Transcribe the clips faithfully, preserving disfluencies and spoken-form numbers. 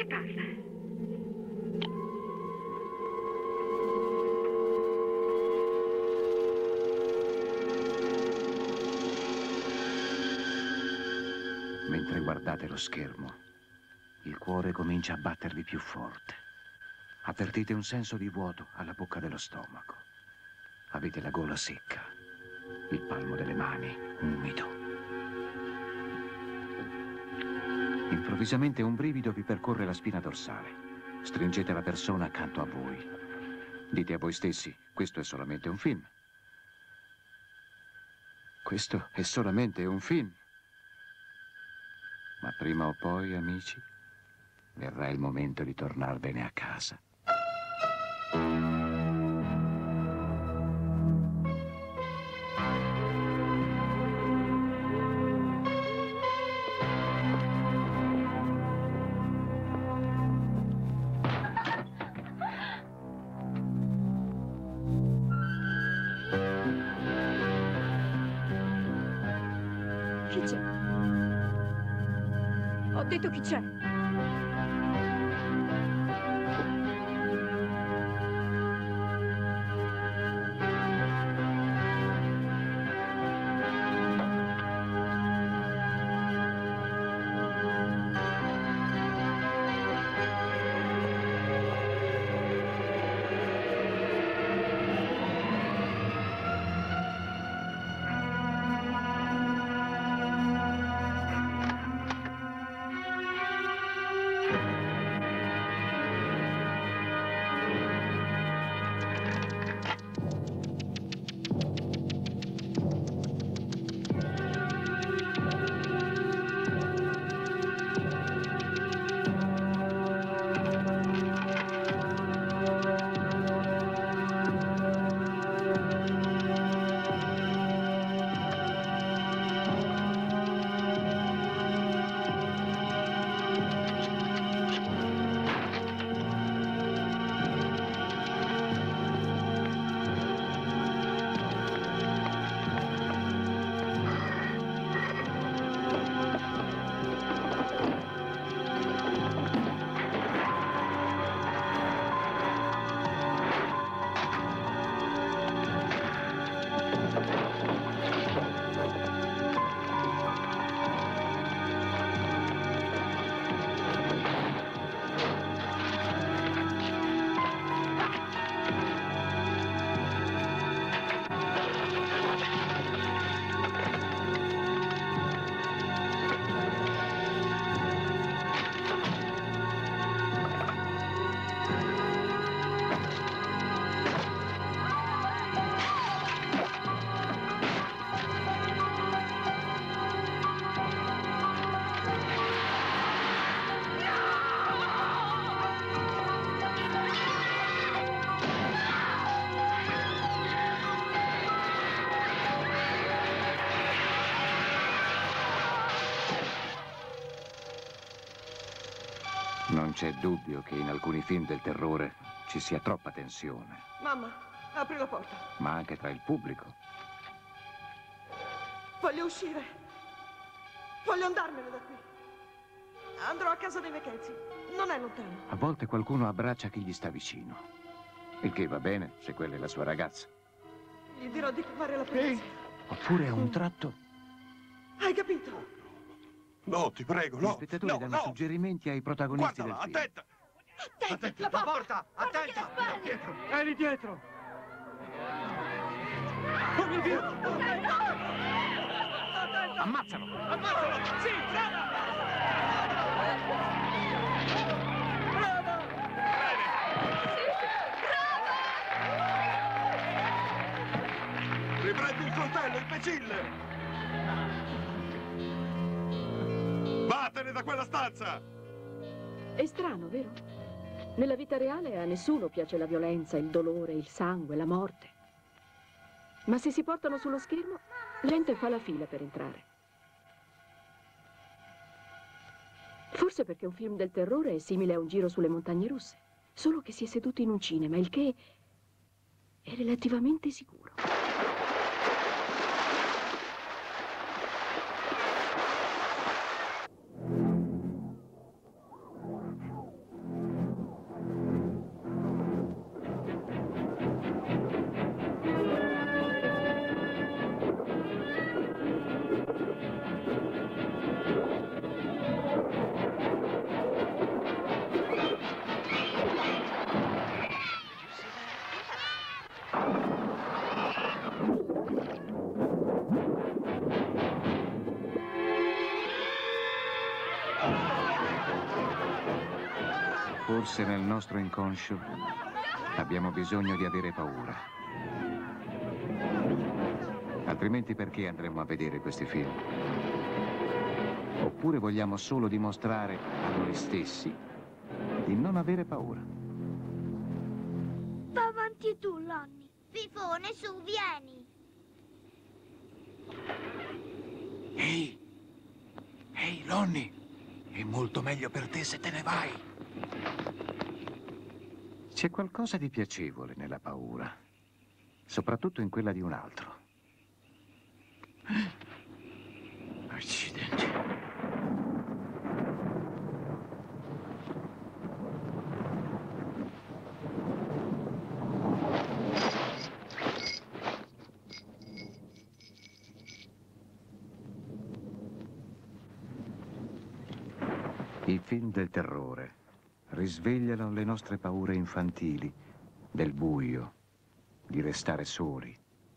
Che parla? Mentre guardate lo schermo, il cuore comincia a battervi più forte. Avvertite un senso di vuoto alla bocca dello stomaco. Avete la gola secca, il palmo delle mani umido. Improvvisamente un brivido vi percorre la spina dorsale. Stringete la persona accanto a voi. Dite a voi stessi, questo è solamente un film. Questo è solamente un film. Ma prima o poi, amici, verrà il momento di tornarvene a casa. Chi c'è? Ho detto chi c'è? Non c'è dubbio che in alcuni film del terrore ci sia troppa tensione. Mamma, apri la porta. Ma anche tra il pubblico. Voglio uscire. Voglio andarmene da qui. Andrò a casa dei Mackenzie. Non è lontano. A volte qualcuno abbraccia chi gli sta vicino. Il che va bene se quella è la sua ragazza. Gli dirò di chiamare la polizia. Oppure a un tratto Hai capito? No, ti prego, gli no. spettatori no, danno no. suggerimenti ai protagonisti Guardala, del film. attenta. Attenti, la La porta. porta, attenta. Dietro. È lì dietro! Oh mio Dio! Ammazzalo! Ammazzalo! Sì, brava! Brava! Riprendi il coltello, imbecille! Vattene da quella stanza! È strano, vero? Nella vita reale a nessuno piace la violenza, il dolore, il sangue, la morte. Ma se si portano sullo schermo, gente fa la fila per entrare. Forse perché un film del terrore è simile a un giro sulle montagne russe, solo che si è seduto in un cinema, il che è relativamente sicuro. Forse nel nostro inconscio abbiamo bisogno di avere paura. Altrimenti perché andremmo a vedere questi film? Oppure vogliamo solo dimostrare a noi stessi di non avere paura? Va avanti tu, Lonnie. Fifone, su, vieni. Ehi! Ehi, Lonnie! È molto meglio per te se te ne vai. C'è qualcosa di piacevole nella paura, soprattutto in quella di un altro. Accidenti. I film del terrore risvegliano le nostre paure infantili, del buio, di restare soli.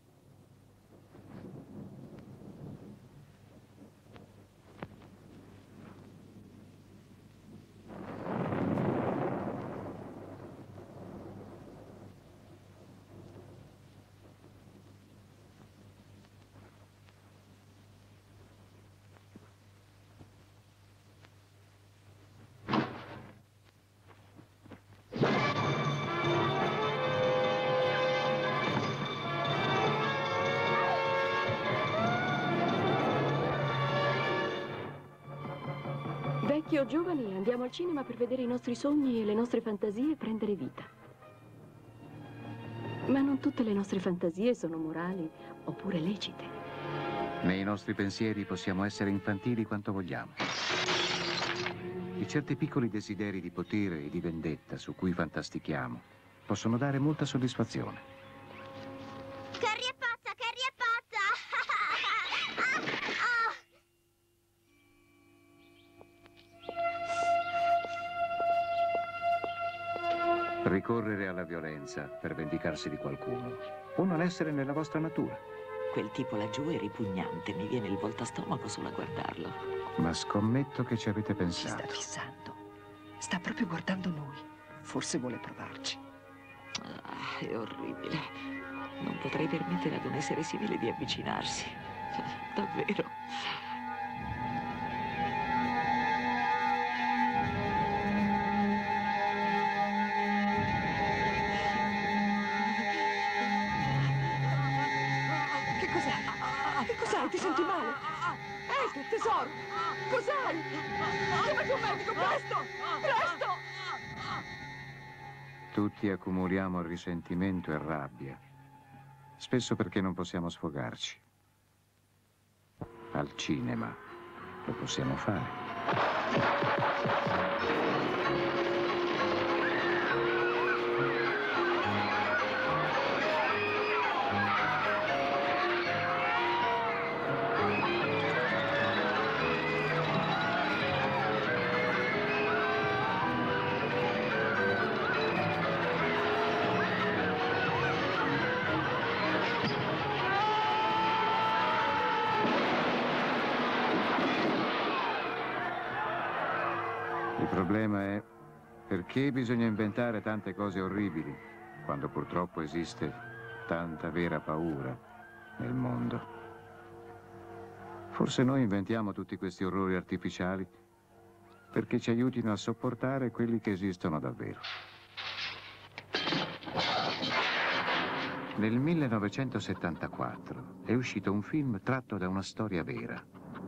Vecchi o giovani, andiamo al cinema per vedere i nostri sogni e le nostre fantasie prendere vita. Ma non tutte le nostre fantasie sono morali oppure lecite. Nei nostri pensieri possiamo essere infantili quanto vogliamo. E certi piccoli desideri di potere e di vendetta su cui fantastichiamo possono dare molta soddisfazione. Carrie è pazza, Carrie è pazza! Ah, ah. Ricorrere alla violenza per vendicarsi di qualcuno può non essere nella vostra natura. Quel tipo laggiù è ripugnante, mi viene il voltastomaco solo a guardarlo. Ma scommetto che ci avete Ci pensato. sta fissando. Sta proprio guardando noi. Forse vuole provarci. Ah, è orribile. Non potrei permettere ad un essere simile di avvicinarsi. Davvero. Che cos'hai? Che cos'hai? Ti senti male? Ehi, tesoro! Cos'hai? Chiamati un medico, presto! Presto! Tutti accumuliamo risentimento e rabbia, spesso perché non possiamo sfogarci. Al cinema lo possiamo fare. Il problema è perché bisogna inventare tante cose orribili quando purtroppo esiste tanta vera paura nel mondo. Forse noi inventiamo tutti questi orrori artificiali perché ci aiutino a sopportare quelli che esistono davvero. Nel millenovecentosettantaquattro è uscito un film tratto da una storia vera.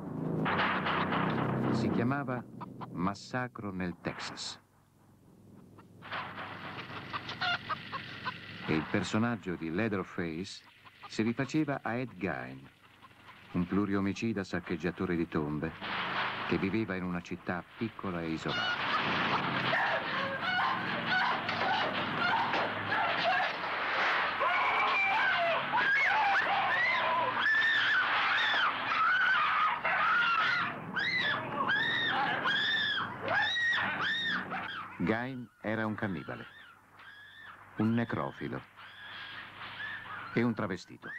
Si chiamava Massacro nel Texas. E il personaggio di Leatherface si rifaceva a Ed Gein, un pluriomicida saccheggiatore di tombe che viveva in una città piccola e isolata. Gein era un cannibale, un necrofilo e un travestito.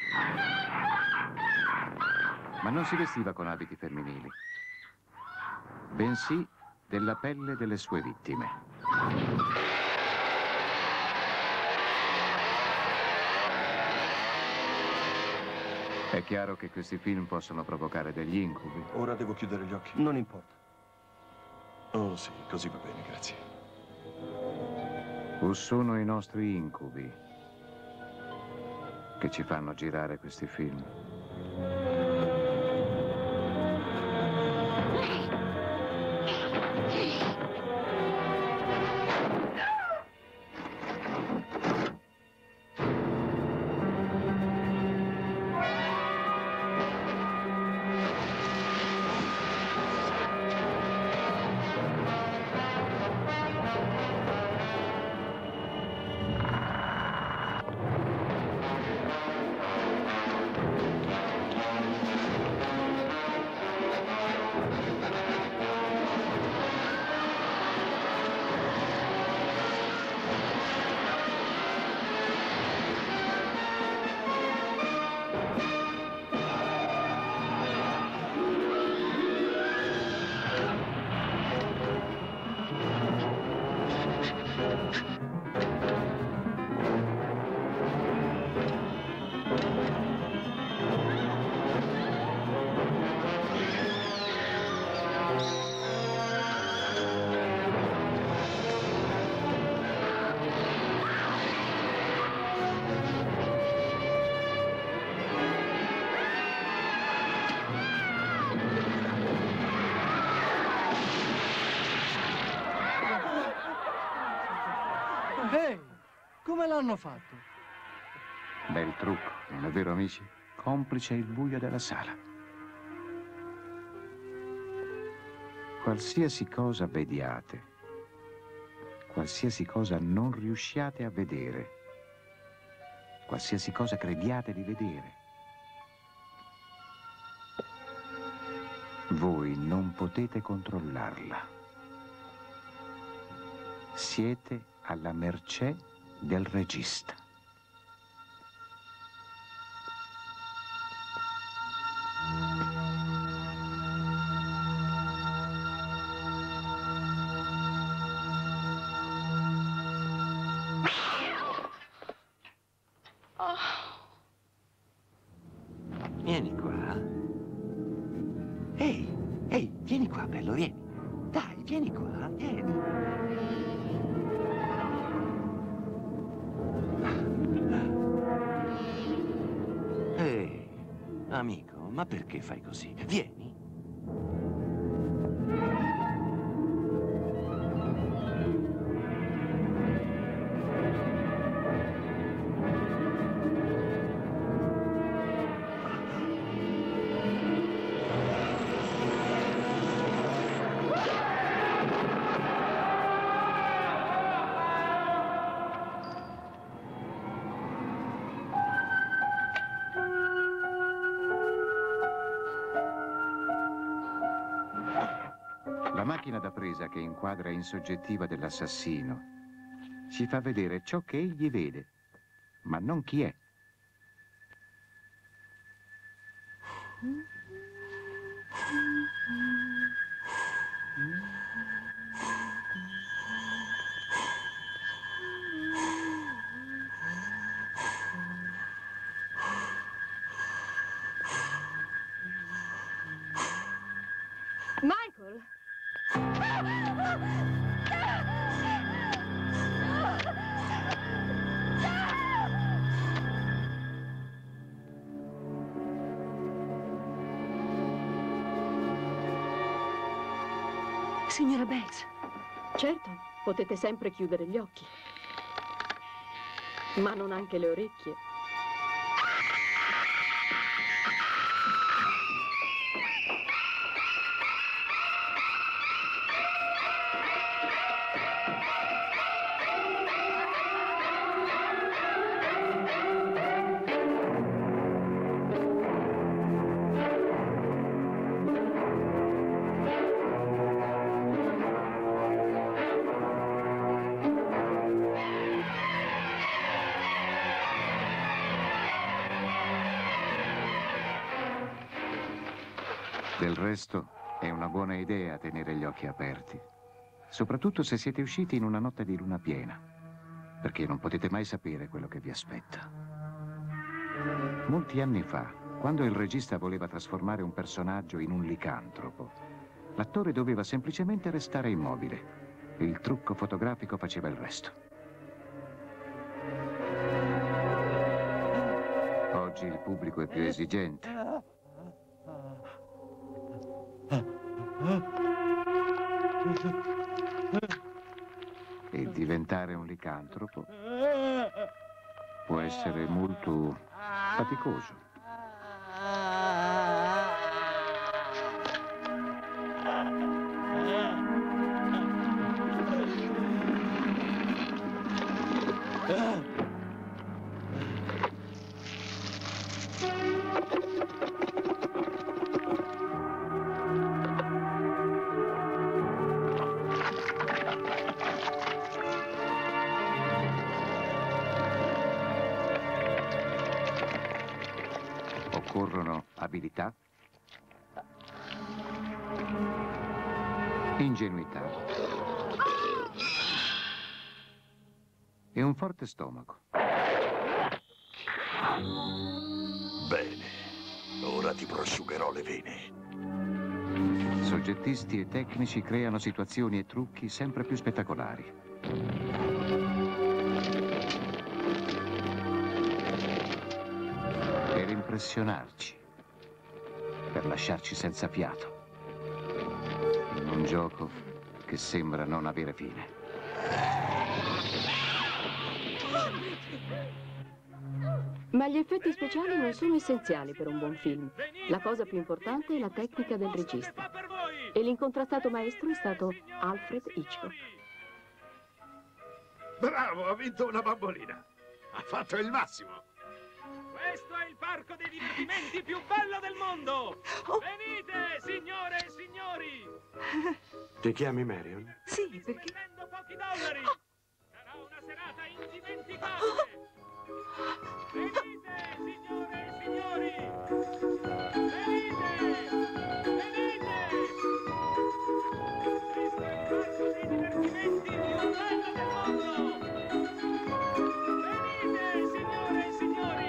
Ma non si vestiva con abiti femminili, bensì della pelle delle sue vittime. È chiaro che questi film possono provocare degli incubi. Ora devo chiudere gli occhi. Non importa. Oh sì, così va bene, grazie. O sono i nostri incubi che ci fanno girare questi film? Ehi, come l'hanno fatto? Bel trucco, non è vero, amici? Complice il buio della sala. Qualsiasi cosa vediate, qualsiasi cosa non riusciate a vedere, qualsiasi cosa crediate di vedere, voi non potete controllarla. Siete alla mercé del regista. Vieni qua. Ehi, ehi, vieni qua, bello, vieni. Dai, vieni qua, vieni. Ehi, amico, ma perché fai così? Vieni. La macchina da presa che inquadra in soggettiva dell'assassino ci fa vedere ciò che egli vede, ma non chi è. Michael! Signora Bates. Certo, potete sempre chiudere gli occhi. Ma non anche le orecchie. Del resto, è una buona idea tenere gli occhi aperti. soprattutto se siete usciti in una notte di luna piena, perché non potete mai sapere quello che vi aspetta. Molti anni fa, quando il regista voleva trasformare un personaggio in un licantropo, l'attore doveva semplicemente restare immobile. Il trucco fotografico faceva il resto. Oggi il pubblico è più esigente. E diventare un licantropo può essere molto faticoso. Occorrono abilità, ingenuità e un forte stomaco. Bene, ora ti prosciugherò le vene. Soggettisti e tecnici creano situazioni e trucchi sempre più spettacolari. Per impressionarci, per lasciarci senza fiato, in un gioco che sembra non avere fine. Ma gli effetti speciali non sono essenziali per un buon film. La cosa più importante è la tecnica del regista. E l'incontrastato maestro è stato Alfred Hitchcock. Bravo, ha vinto una bambolina. Ha fatto il massimo. Questo è il parco dei divertimenti più bello del mondo! Oh. Venite, signore e signori! Ti chiami Marion? Sì, perché? Spendendo pochi dollari! Sarà una serata indimenticabile! Venite, signore e signori! Venite! Venite! Questo è il parco dei divertimenti più bello del mondo! Venite, signore e signori!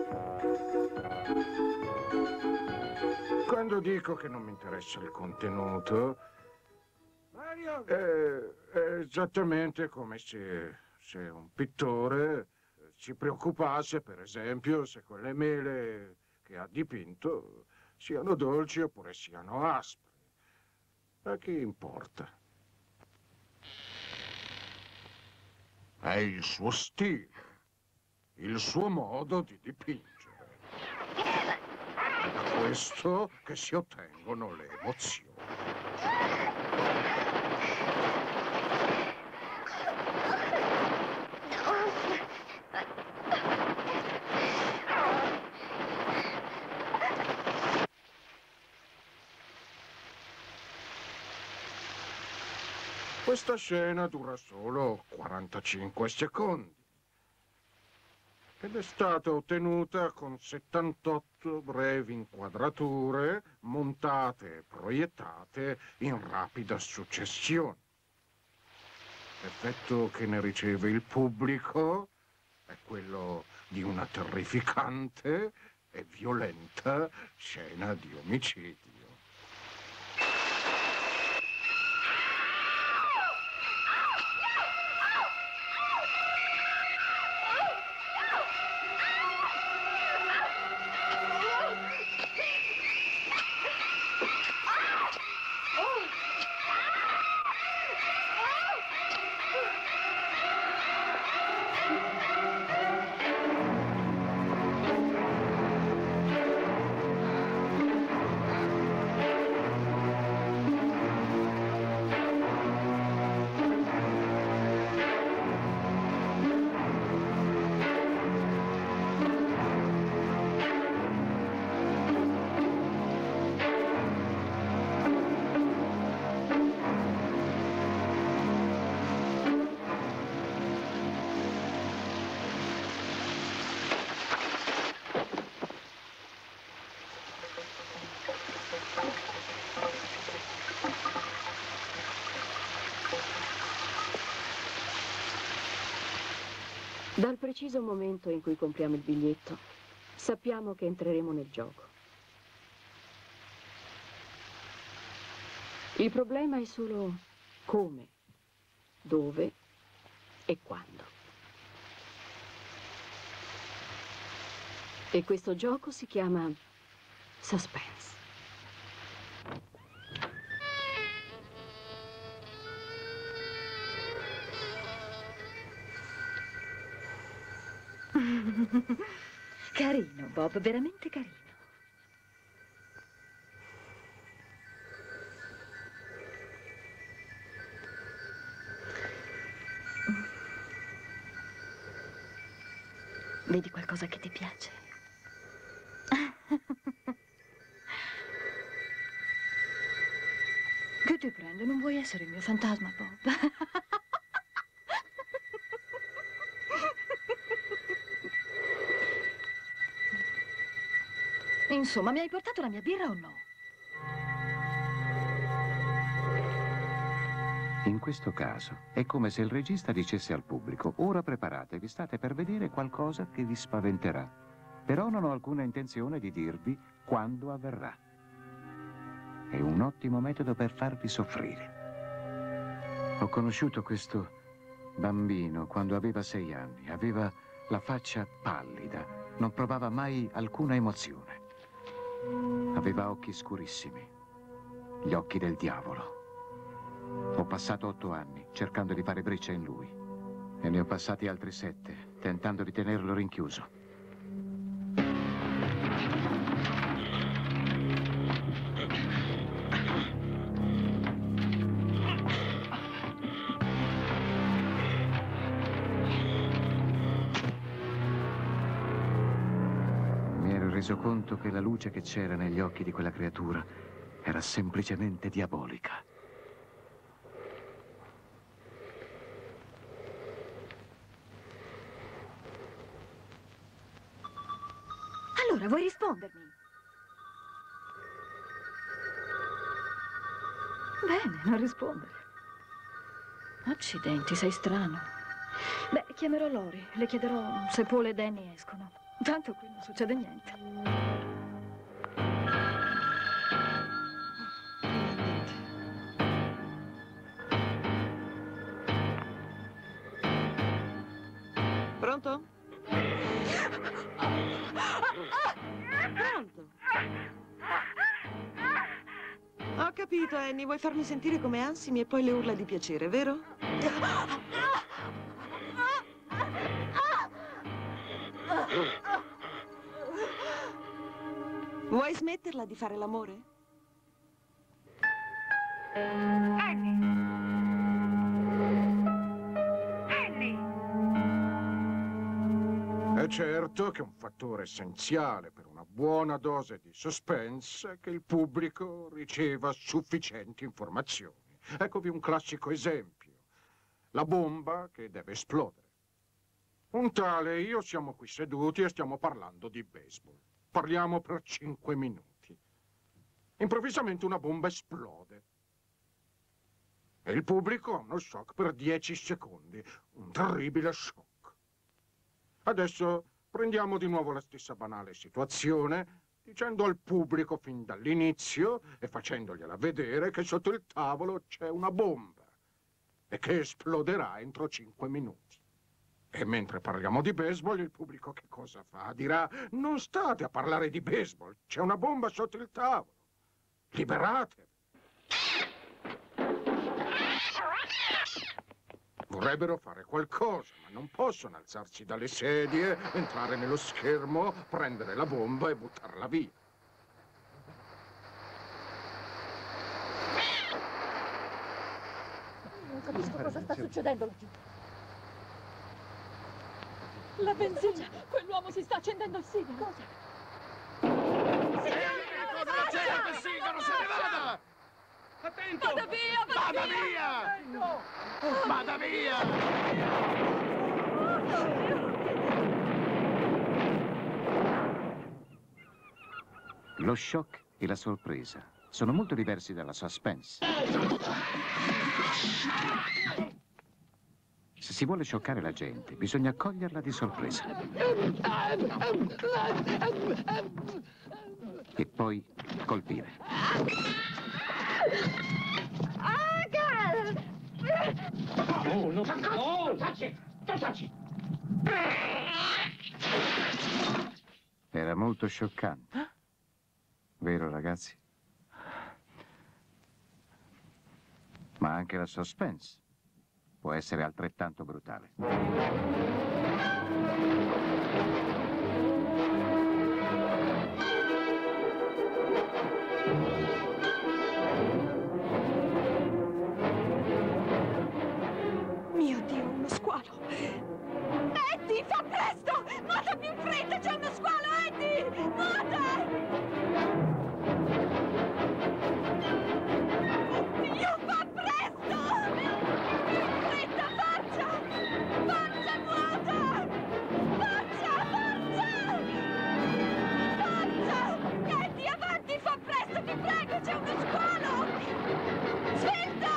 Quando dico che non mi interessa il contenuto, è, è esattamente come se, se un pittore si preoccupasse, per esempio, se quelle mele che ha dipinto siano dolci oppure siano aspre. A chi importa? È il suo stile, il suo modo di dipingere. È da questo che si ottengono le emozioni. Questa scena dura solo quarantacinque secondi ed è stata ottenuta con settantotto brevi inquadrature montate e proiettate in rapida successione. L'effetto che ne riceve il pubblico è quello di una terrificante e violenta scena di omicidio. Dal preciso momento in cui compriamo il biglietto, sappiamo che entreremo nel gioco. Il problema è solo come, dove e quando. E questo gioco si chiama suspense. Carino, Bob, veramente carino. Vedi qualcosa che ti piace? Che ti prende? Non vuoi essere il mio fantasma, Bob? Insomma, mi hai portato la mia birra o no? In questo caso è come se il regista dicesse al pubblico: ora preparatevi, state per vedere qualcosa che vi spaventerà. Però non ho alcuna intenzione di dirvi quando avverrà. È un ottimo metodo per farvi soffrire. Ho conosciuto questo bambino quando aveva sei anni. Aveva la faccia pallida, non provava mai alcuna emozione. Aveva occhi scurissimi, gli occhi del diavolo. Ho passato otto anni cercando di fare breccia in lui e ne ho passati altri sette tentando di tenerlo rinchiuso. Mi ero reso conto che la luce che c'era negli occhi di quella creatura era semplicemente diabolica. Allora, vuoi rispondermi? Bene, non rispondere. Accidenti, sei strano. Beh, chiamerò Lori, le chiederò se Paul e Danny escono. Tanto qui non succede niente. Pronto? Pronto? Ho capito, Annie. Vuoi farmi sentire come ansimi e poi le urla di piacere, vero? Vuoi smetterla di fare l'amore? Annie! È certo che un fattore essenziale per una buona dose di suspense è che il pubblico riceva sufficienti informazioni. Eccovi un classico esempio. La bomba che deve esplodere. Un tale e io siamo qui seduti e stiamo parlando di baseball. Parliamo per cinque minuti. Improvvisamente una bomba esplode. E il pubblico ha uno shock per dieci secondi. Un terribile shock. Adesso prendiamo di nuovo la stessa banale situazione, dicendo al pubblico fin dall'inizio e facendogliela vedere che sotto il tavolo c'è una bomba e che esploderà entro cinque minuti. E mentre parliamo di baseball, il pubblico che cosa fa? Dirà: non state a parlare di baseball, c'è una bomba sotto il tavolo. Liberatevi. Vorrebbero fare qualcosa, ma non possono alzarsi dalle sedie, entrare nello schermo, prendere la bomba e buttarla via. Non capisco cosa sta succedendo laggiù. La benzina! Quell'uomo si sta accendendo il sigaro! Cosa? Accenda il sigaro, se ne vada! Attento! Vada via, vada, vada via! via! Vada via! Lo shock e la sorpresa sono molto diversi dalla suspense. Se si vuole scioccare la gente, bisogna coglierla di sorpresa. E poi colpire. Oh, non oh, taci! Taci! Era molto scioccante. Vero, ragazzi? Ma anche la suspense può essere altrettanto brutale. Mio Dio, uno squalo! Eddie, fa presto! Nuota più in fretta, c'è uno squalo, Eddie! Nuota! Dio, fa presto! In fretta, forza! Forza, nuota! Forza, forza! Forza! Eddie, avanti, fa presto, ti prego, c'è uno squalo! Svelto!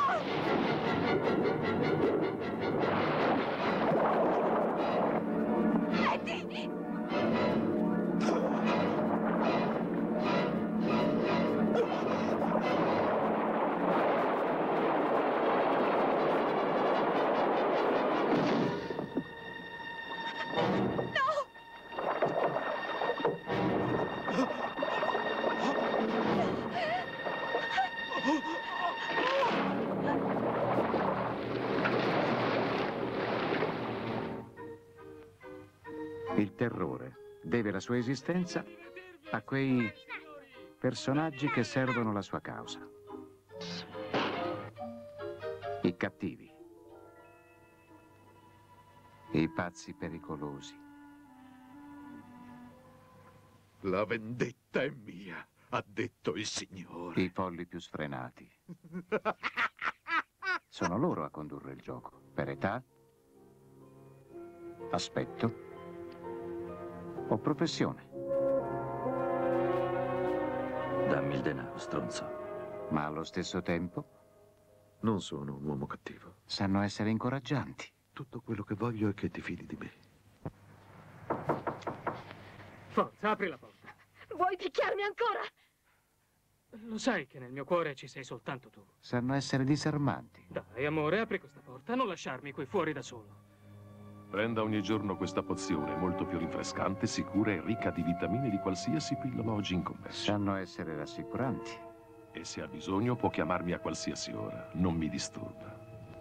Eddie! Il terrore deve la sua esistenza a quei personaggi che servono la sua causa. I cattivi. I pazzi pericolosi. La vendetta è mia, ha detto il Signore. I folli più sfrenati. Sono loro a condurre il gioco. Per età, aspetto o professione. Dammi il denaro, stronzo. Ma allo stesso tempo non sono un uomo cattivo. Sanno essere incoraggianti. Tutto quello che voglio è che ti fidi di me. Forza, apri la porta. Vuoi picchiarmi ancora? Lo sai che nel mio cuore ci sei soltanto tu. Sanno essere disarmanti. Dai, amore, apri questa porta. Non lasciarmi qui fuori da solo. Prenda ogni giorno questa pozione, molto più rinfrescante, sicura e ricca di vitamine di qualsiasi pillola oggi in commercio. Sanno essere rassicuranti. E se ha bisogno può chiamarmi a qualsiasi ora. Non mi disturba.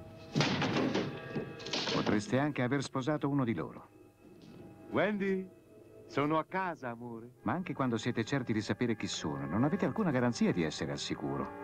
Potreste anche aver sposato uno di loro. Wendy, sono a casa, amore. Ma anche quando siete certi di sapere chi sono, non avete alcuna garanzia di essere al sicuro.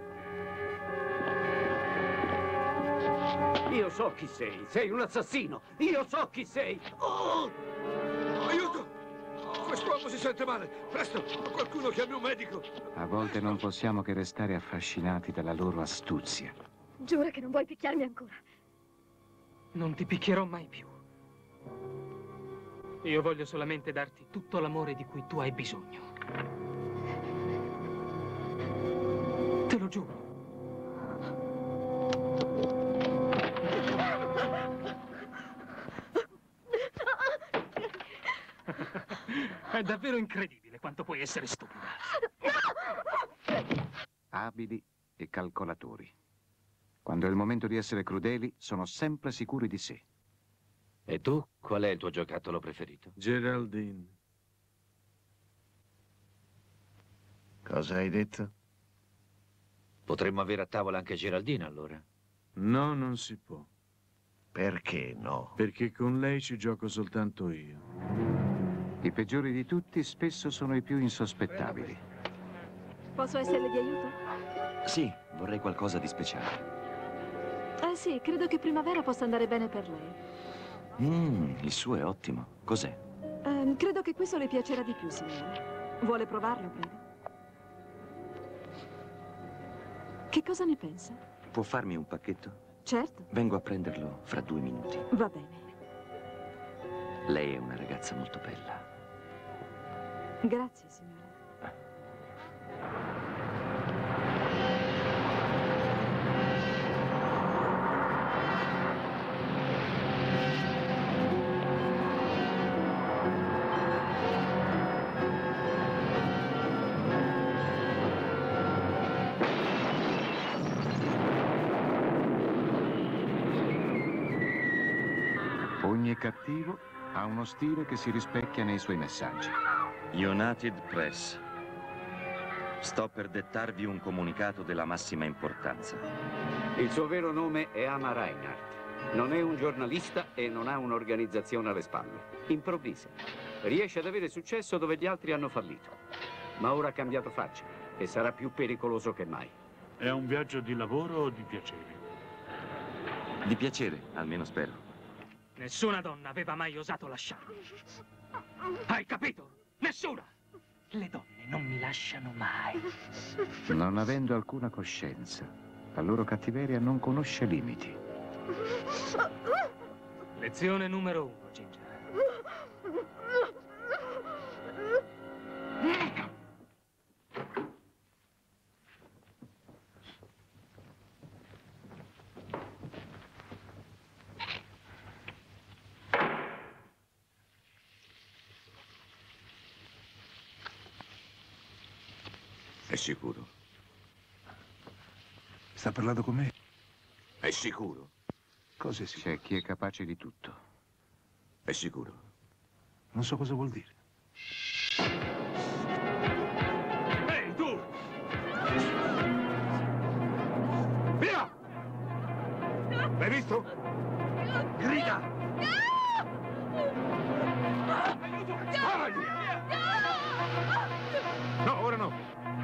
Io so chi sei, sei un assassino! Io so chi sei! Oh! Aiuto! Quest'uomo si sente male! Presto! Qualcuno chiami un medico! A volte non possiamo che restare affascinati dalla loro astuzia. Giura che non vuoi picchiarmi ancora. Non ti picchierò mai più. Io voglio solamente darti tutto l'amore di cui tu hai bisogno. Te lo giuro. È davvero incredibile quanto puoi essere stupida. Abili e calcolatori. Quando è il momento di essere crudeli, sono sempre sicuri di sé. E tu? Qual è il tuo giocattolo preferito? Geraldine. Cosa hai detto? Potremmo avere a tavola anche Geraldine, allora. No, non si può. Perché no? Perché con lei ci gioco soltanto io. I peggiori di tutti spesso sono i più insospettabili. Posso esserle di aiuto? Sì, vorrei qualcosa di speciale. Eh sì, credo che primavera possa andare bene per lei. Mmm, il suo è ottimo. Cos'è? Eh, credo che questo le piacerà di più, signore. Vuole provarlo, prego? Che cosa ne pensa? Può farmi un pacchetto? Certo. Vengo a prenderlo fra due minuti. Va bene. Lei è una ragazza molto bella. Grazie, signore. Ogni cattivo ha uno stile che si rispecchia nei suoi messaggi. United Press. Sto per dettarvi un comunicato della massima importanza. Il suo vero nome è Ama Reinhardt. Non è un giornalista e non ha un'organizzazione alle spalle. Improvvisa. Riesce ad avere successo dove gli altri hanno fallito. Ma ora ha cambiato faccia e sarà più pericoloso che mai. È un viaggio di lavoro o di piacere? Di piacere, almeno spero. Nessuna donna aveva mai osato lasciarmi. Hai capito? Nessuna! Le donne non mi lasciano mai. Non avendo alcuna coscienza, la loro cattiveria non conosce limiti. Lezione numero uno, Ginger. È sicuro? Sta parlando con me? È sicuro? Cosa è sicuro? C'è chi è capace di tutto. È sicuro? Non so cosa vuol dire. Ehi, tu! Via! L'hai visto? Grida! Sparagli! No, ora no!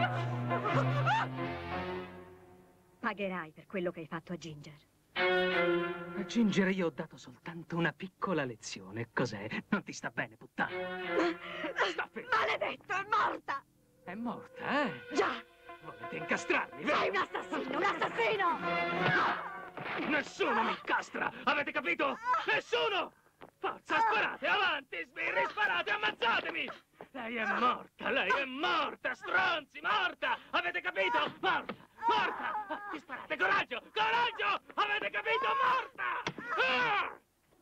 Pagherai per quello che hai fatto a Ginger. A Ginger io ho dato soltanto una piccola lezione. Cos'è? Non ti sta bene, puttana? Sta fermo. Maledetto, è morta! È morta, eh? Già! Volete incastrarmi, vero? Sei un assassino, un assassino! Nessuno mi incastra! Avete capito? Nessuno! Forza, sparate, avanti, sbirri, sparate, ammazzatemi! Lei è morta, lei è morta, stronzi, morta! Avete capito? Morta, morta! Ti sparate, coraggio, coraggio! Avete capito? Morta! Ah!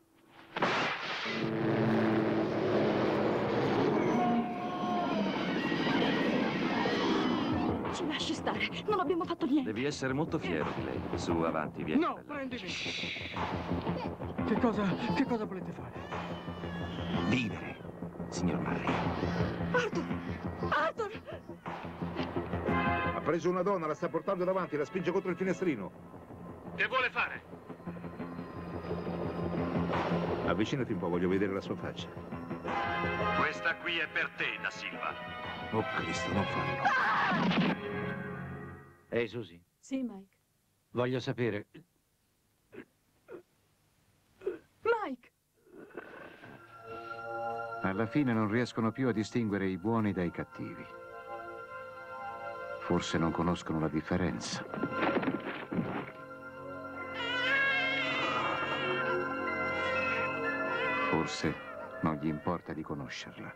Ci lasci stare, non abbiamo fatto niente. Devi essere molto fiero di lei. Su, avanti, vieni. No, prendimi! Che cosa, che cosa volete fare? Vivere, signor Murray. Arthur! Arthur! Ha preso una donna, la sta portando davanti, la spinge contro il finestrino. Che vuole fare? Avvicinati un po', voglio vedere la sua faccia. Questa qui è per te, Da Silva. Oh Cristo, non farlo. Ehi, Susie, Sì, Mike. voglio sapere... Mike! Alla fine non riescono più a distinguere i buoni dai cattivi. Forse non conoscono la differenza. Forse non gli importa di conoscerla.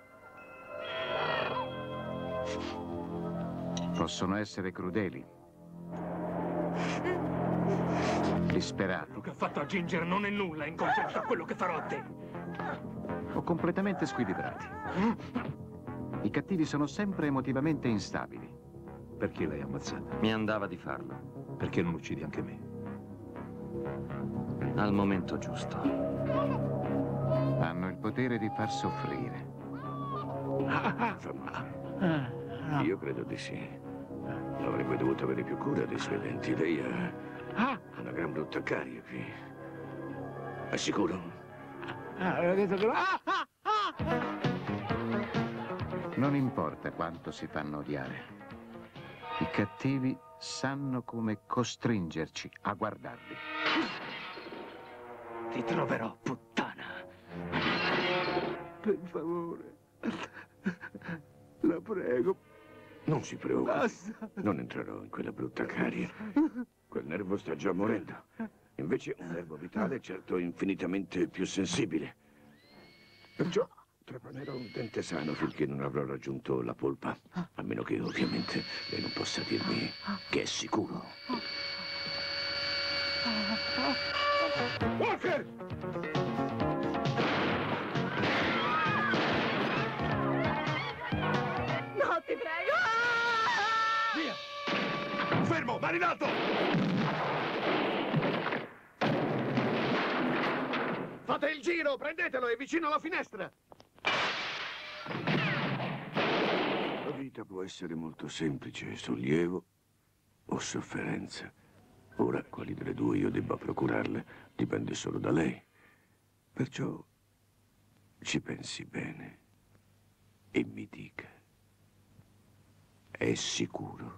Possono essere crudeli, disperati Quello che ha fatto a Ginger non è nulla in confronto a quello che farò a te. o completamente squilibrati. I cattivi sono sempre emotivamente instabili. Perché l'hai ammazzata? Mi andava di farlo. Perché non uccidi anche me? Al momento giusto. Hanno il potere di far soffrire. Insomma, io credo di sì. Avrebbe dovuto avere più cura dei suoi denti. Lei ha una gran brutta carie qui. È sicuro? Non importa quanto si fanno odiare. I cattivi sanno come costringerci a guardarli. Ti troverò, puttana. Per favore. La prego. Non si preoccupi. Basta. Non entrerò in quella brutta carie. Quel nervo sta già morendo. Invece un nervo vitale è certo infinitamente più sensibile. Perciò trapanerò un dente sano finché non avrò raggiunto la polpa. A meno che, ovviamente, lei non possa dirmi che è sicuro. Walker! No, ti prego! Via! Fermo, mani in alto! Fate il giro, prendetelo, è vicino alla finestra. La vita può essere molto semplice, sollievo o sofferenza. Ora, quali delle due io debba procurarle, dipende solo da lei. Perciò ci pensi bene e mi dica, è sicuro?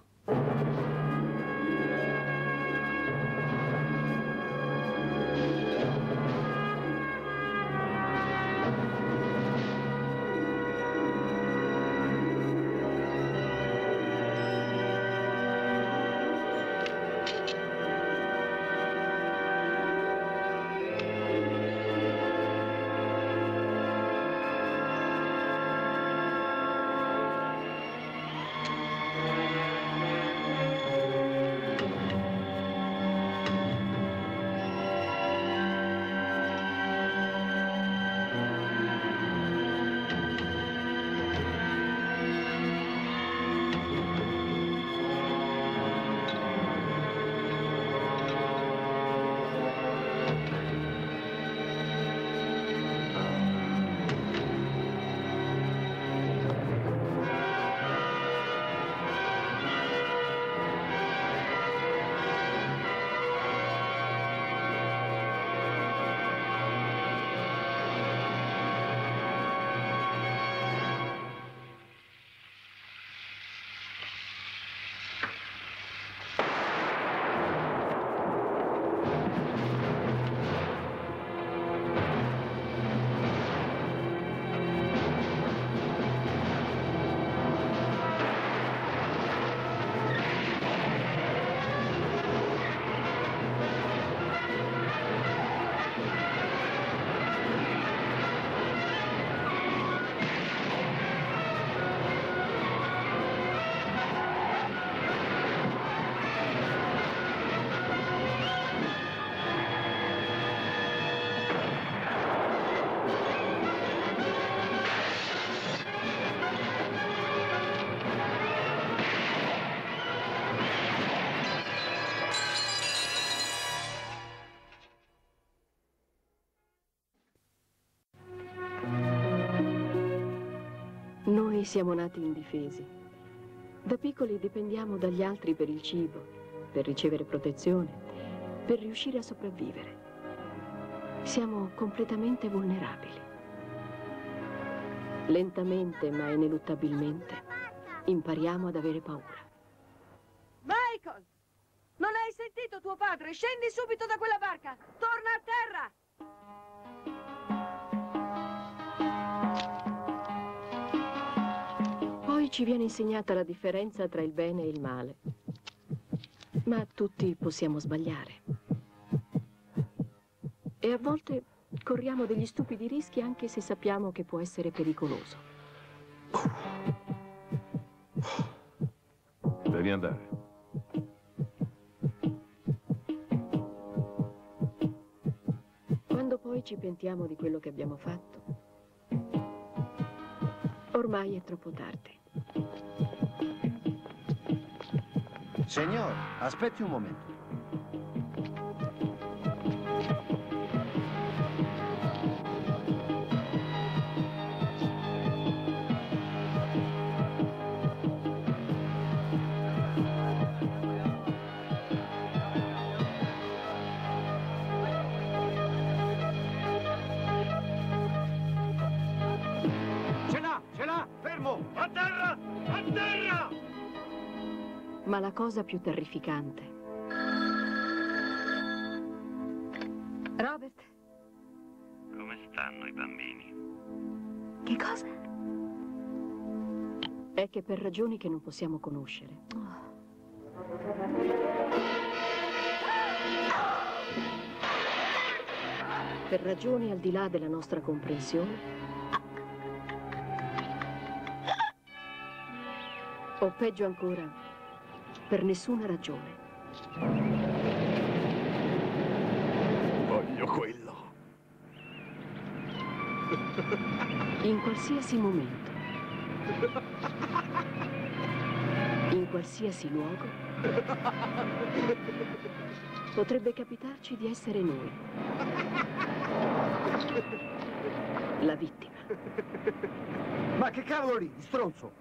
Noi siamo nati indifesi. Da piccoli dipendiamo dagli altri per il cibo, per ricevere protezione, per riuscire a sopravvivere. Siamo completamente vulnerabili. Lentamente, ma ineluttabilmente, impariamo ad avere paura. Michael! Non hai sentito tuo padre? Scendi subito da quella barca! Torna a terra! Poi ci viene insegnata la differenza tra il bene e il male. Ma tutti possiamo sbagliare. E a volte corriamo degli stupidi rischi anche se sappiamo che può essere pericoloso. Devi andare. Quando poi ci pentiamo di quello che abbiamo fatto, ormai è troppo tardi. Signor, aspetti un momento. Ce l'ha, ce l'ha, fermo! A terra! A terra! Ma la cosa più terrificante. Robert, Come stanno i bambini? che cosa? È che per ragioni che non possiamo conoscere. Per ragioni al di là della nostra comprensione. O peggio ancora, per nessuna ragione. Voglio quello. In qualsiasi momento, in qualsiasi luogo, potrebbe capitarci di essere noi. La vittima. Ma che cavolo lì, stronzo?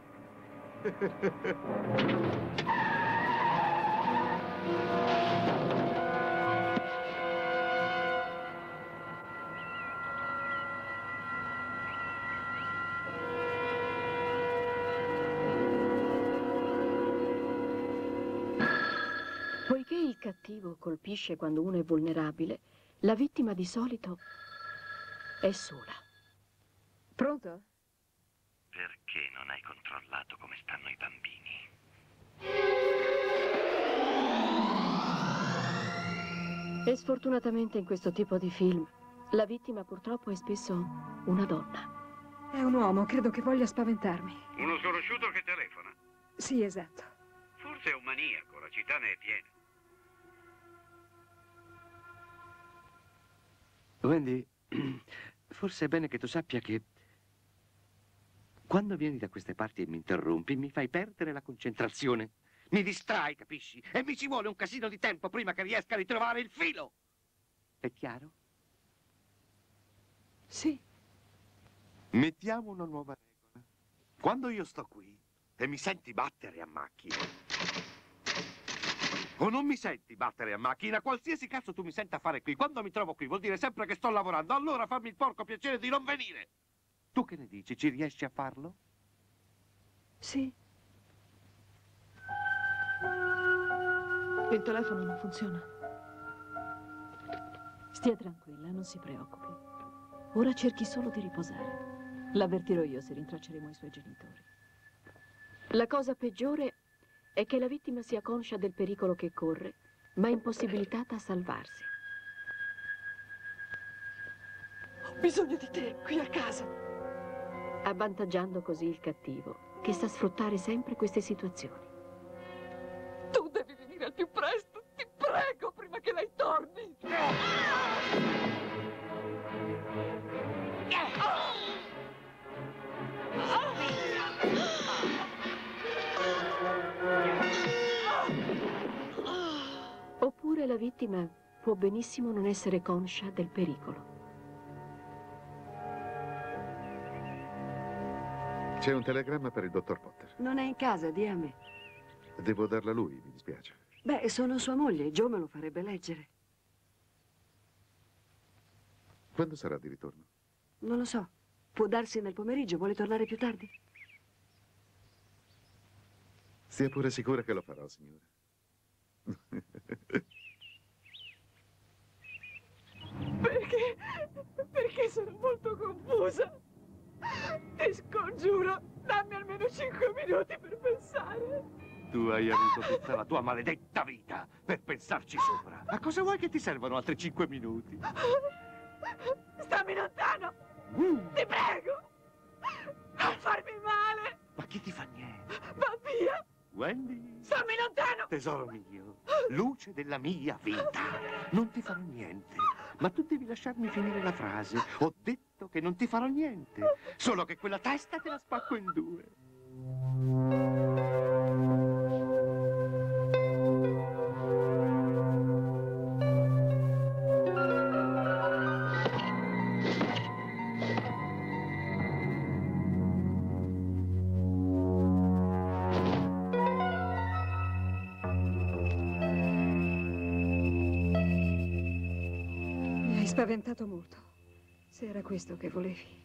Poiché il cattivo colpisce quando uno è vulnerabile, la vittima di solito è sola. Pronto? Perché non hai controllato come stanno i bambini? E sfortunatamente in questo tipo di film, la vittima purtroppo è spesso una donna. È un uomo, credo che voglia spaventarmi. Uno sconosciuto che telefona. Sì, esatto. Forse è un maniaco, la città ne è piena. Wendy, forse è bene che tu sappia che quando vieni da queste parti e mi interrompi, mi fai perdere la concentrazione. Mi distrai, capisci? E mi ci vuole un casino di tempo prima che riesca a ritrovare il filo. È chiaro? Sì. Mettiamo una nuova regola. Quando io sto qui e mi senti battere a macchina, o non mi senti battere a macchina, qualsiasi cazzo tu mi senta fare qui, quando mi trovo qui vuol dire sempre che sto lavorando, allora fammi il porco piacere di non venire. Tu che ne dici? Ci riesci a farlo? Sì. Il telefono non funziona. Stia tranquilla, non si preoccupi. Ora cerchi solo di riposare. L'avvertirò io se rintracceremo i suoi genitori. La cosa peggiore è che la vittima sia conscia del pericolo che corre, ma impossibilitata a salvarsi. Ho bisogno di te, qui a casa. Avvantaggiando così il cattivo, che sa sfruttare sempre queste situazioni. Tu devi venire al più presto, ti prego, prima che lei torni. Oppure la vittima può benissimo non essere conscia del pericolo. C'è un telegramma per il dottor Potter. Non è in casa, di a me. Devo darla a lui, mi dispiace. Beh, sono sua moglie, Joe me lo farebbe leggere. Quando sarà di ritorno? Non lo so. Può darsi nel pomeriggio, vuole tornare più tardi? Stia pure sicura che lo farò, signora. Perché? Perché sono molto confusa. Ti scongiuro, dammi almeno cinque minuti per pensare. Tu hai avuto tutta la tua maledetta vita per pensarci sopra. A cosa vuoi che ti servano altri cinque minuti? Stammi lontano! Mm. Ti prego! Non farmi male! Ma chi ti fa niente? Va via! Wendy! Stammi lontano! Tesoro mio, luce della mia vita. Non ti farò niente. Ma tu devi lasciarmi finire la frase. Ho detto che non ti farò niente. Solo che quella testa te la spacco in due. Spaventato molto, se era questo che volevi.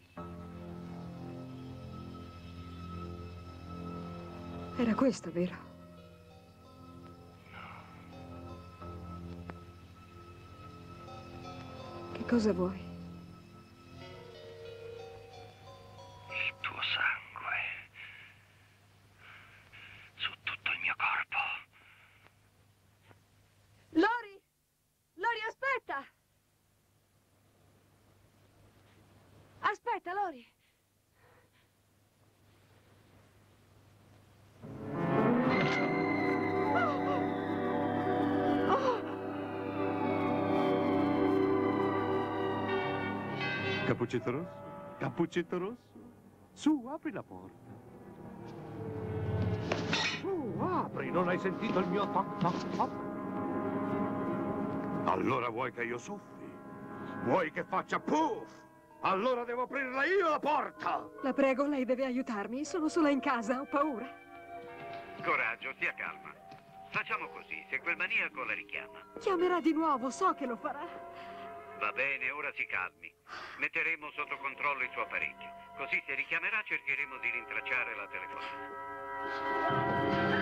Era questo, vero? Che cosa vuoi? Il tuo sangue su tutto il mio corpo. Lori! Lori, aspetta! Aspetta, Lori! Cappuccetto rosso? Cappuccetto rosso? Su, apri la porta. Su, apri, non hai sentito il mio toc toc toc? Allora vuoi che io soffi? Vuoi che faccia puff? Allora devo aprirla io la porta! La prego, lei deve aiutarmi. Sono sola in casa, ho paura. Coraggio, stia calma. Facciamo così, se quel maniaco la richiama. Chiamerà di nuovo, so che lo farà. Va bene, ora si calmi. Metteremo sotto controllo il suo apparecchio. Così se richiamerà cercheremo di rintracciare la telefonata.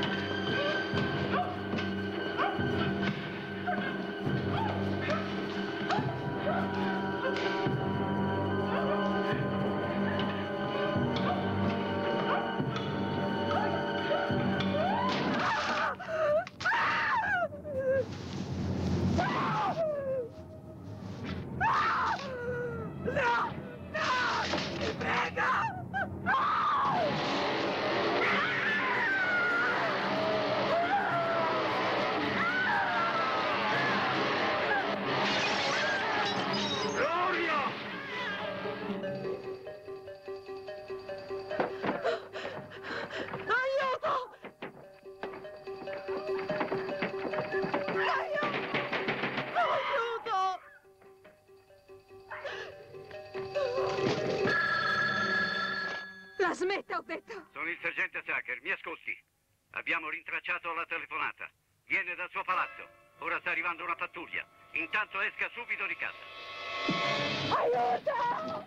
Smetta, ho detto! Sono il sergente Tucker, mi ascolti. Abbiamo rintracciato la telefonata. Viene dal suo palazzo. Ora sta arrivando una pattuglia. Intanto esca subito di casa. Aiuto!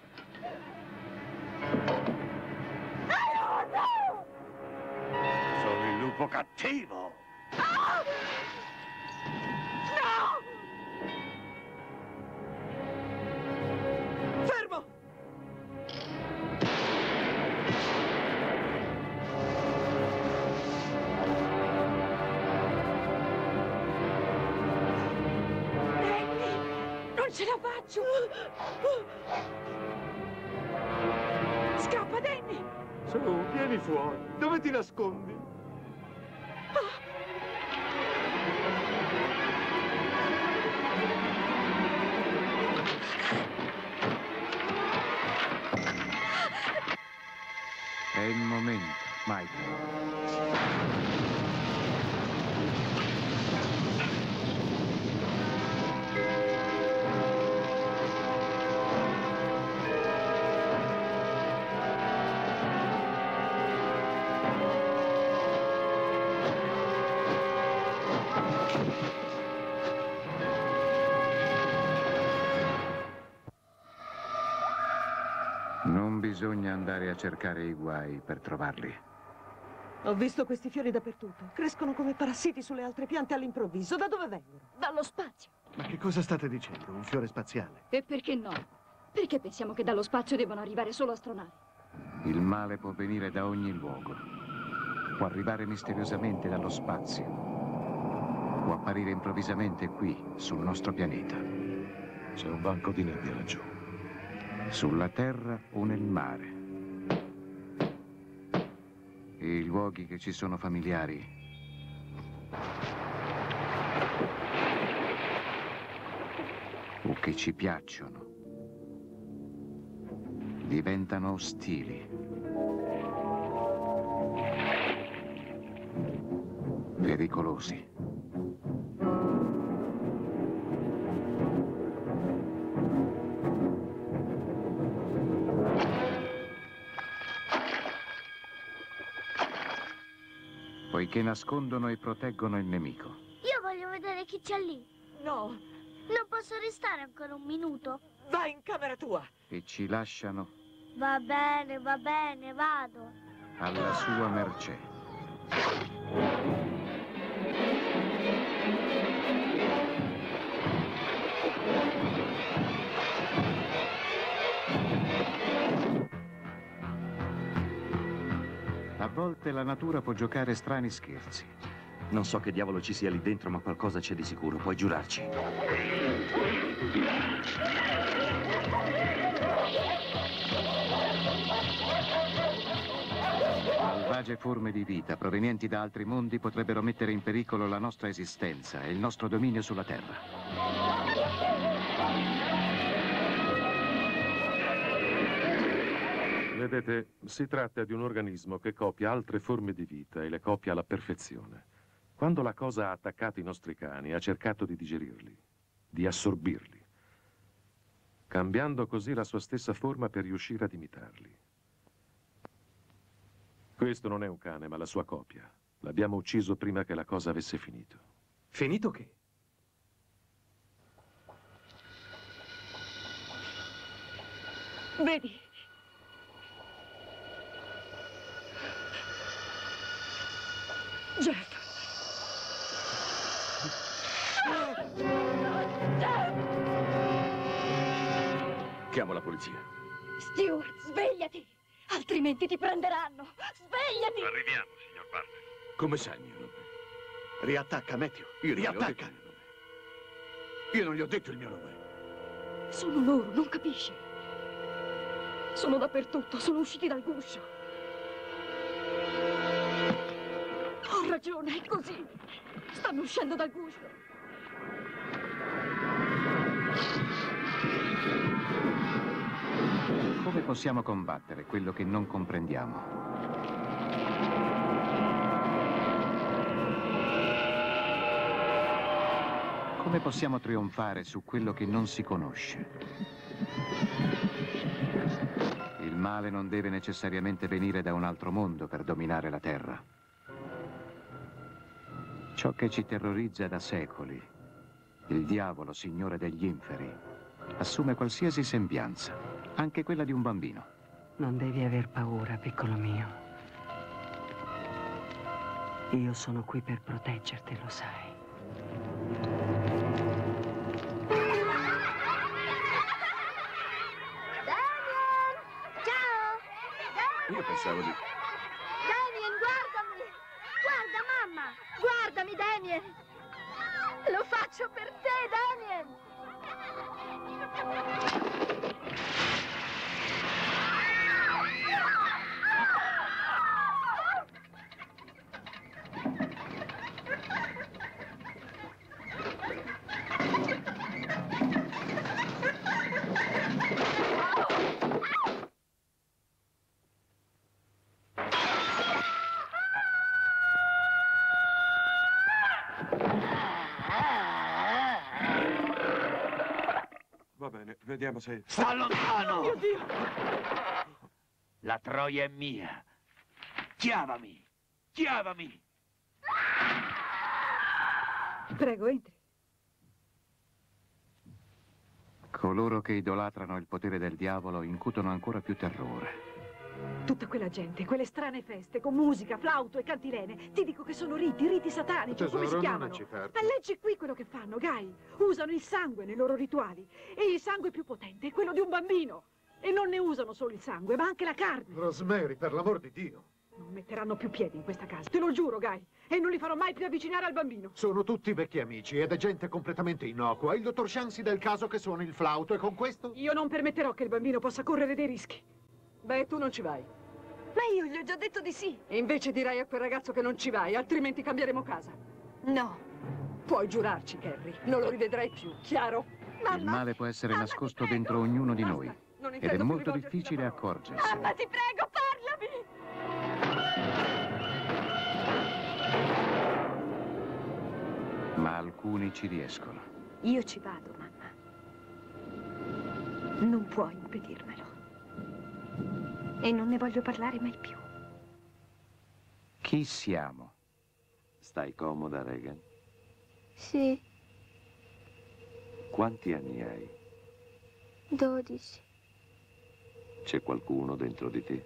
Aiuto! Sono il lupo cattivo! Ah! No! Fermo! Non ce la faccio! Scappa, Danny! Su, vieni fuori. Dove ti nascondi? È il momento, Michael. Non bisogna andare a cercare i guai per trovarli. Ho visto questi fiori dappertutto. Crescono come parassiti sulle altre piante all'improvviso. Da dove vengono? Dallo spazio. Ma che cosa state dicendo? Un fiore spaziale? E perché no? Perché pensiamo che dallo spazio devono arrivare solo astronavi? Il male può venire da ogni luogo. Può arrivare misteriosamente dallo spazio. Può apparire improvvisamente qui, sul nostro pianeta. C'è un banco di nebbia laggiù. Sulla terra o nel mare. E i luoghi che ci sono familiari o che ci piacciono diventano ostili. Pericolosi. Poiché nascondono e proteggono il nemico. Io voglio vedere chi c'è lì. No. Non posso restare ancora un minuto? Vai in camera tua. E ci lasciano Va bene, va bene, vado. alla sua mercé. A volte la natura può giocare strani scherzi. Non so che diavolo ci sia lì dentro, ma qualcosa c'è di sicuro, puoi giurarci. Malvagie forme di vita provenienti da altri mondi potrebbero mettere in pericolo la nostra esistenza e il nostro dominio sulla Terra. Vedete, si tratta di un organismo che copia altre forme di vita e le copia alla perfezione. Quando la cosa ha attaccato i nostri cani, ha cercato di digerirli, di assorbirli. cambiando così la sua stessa forma per riuscire ad imitarli. Questo non è un cane, ma la sua copia. L'abbiamo ucciso prima che la cosa avesse finito. Finito che? Vedi? Jeff. Chiamo la polizia. Stuart, svegliati! Altrimenti ti prenderanno! Svegliati! Arriviamo, signor Barber. Come sa il mio nome? Riattacca, Matthew. Io non gli ho Riattacca. detto il mio nome. Io non gli ho detto il mio nome. Sono loro, non capisci? Sono dappertutto, sono usciti dal guscio. Ho ragione, è così. Stanno uscendo dal guscio. Come possiamo combattere quello che non comprendiamo? Come possiamo trionfare su quello che non si conosce? Il male non deve necessariamente venire da un altro mondo per dominare la terra. Ciò che ci terrorizza da secoli, il diavolo, signore degli inferi, assume qualsiasi sembianza, anche quella di un bambino. Non devi aver paura, piccolo mio. Io sono qui per proteggerti, lo sai. Damien! Ciao! Damien! Io pensavo di... Damien, guardami! Guarda, mamma! Guardami, Damien! Lo faccio per te, Damien! Va bene, vediamo se... Sta lontano! Oh mio Dio! La troia è mia. Chiamami! Chiamami! Prego, entri. Coloro che idolatrano il potere del diavolo incutono ancora più terrore. Tutta quella gente, quelle strane feste, con musica, flauto e cantilene. Ti dico che sono riti, riti satanici, Tesoro, come si non chiamano? eccitarti. Ma leggi qui quello che fanno, Guy. Usano il sangue nei loro rituali. E il sangue più potente è quello di un bambino. E non ne usano solo il sangue, ma anche la carne. Rosemary, per l'amor di Dio. Non metteranno più piedi in questa casa, te lo giuro, Guy. E non li farò mai più avvicinare al bambino. Sono tutti vecchi amici ed è gente completamente innocua. Il dottor Shan si dà il caso che suoni il flauto e con questo... Io non permetterò che il bambino possa correre dei rischi. Beh, tu non ci vai. Ma io gli ho già detto di sì. E invece dirai a quel ragazzo che non ci vai, altrimenti cambieremo casa. No. Puoi giurarci, Carrie. Non lo rivedrai più, chiaro? Il male può essere nascosto dentro ognuno di noi. Non Ed è intendo più molto rivolgerti difficile la parola. accorgersi. Mamma, ti prego, parlami! Ma alcuni ci riescono. Io ci vado, mamma. Non puoi impedirmelo. E non ne voglio parlare mai più. Chi siamo? Stai comoda, Regan? Sì, Quanti anni hai? dodici. C'è qualcuno dentro di te?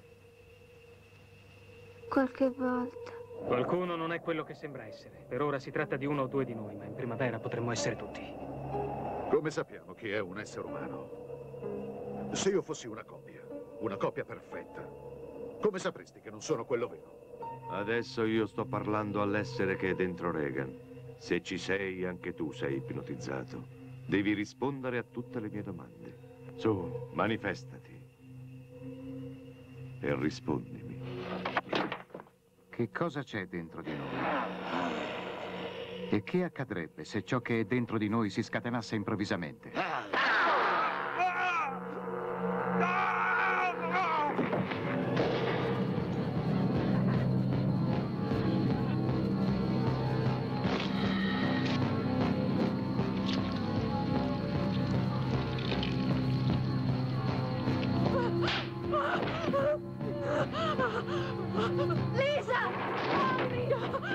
Qualche volta. Qualcuno non è quello che sembra essere. Per ora si tratta di uno o due di noi, ma in primavera potremmo essere tutti. Come sappiamo chi è un essere umano? Se io fossi una coppia, una coppia perfetta, come sapresti che non sono quello vero? Adesso io sto parlando all'essere che è dentro Regan. Se ci sei, anche tu sei ipnotizzato. Devi rispondere a tutte le mie domande. Su, manifestati. E rispondimi. Che cosa c'è dentro di noi? E che accadrebbe se ciò che è dentro di noi si scatenasse improvvisamente?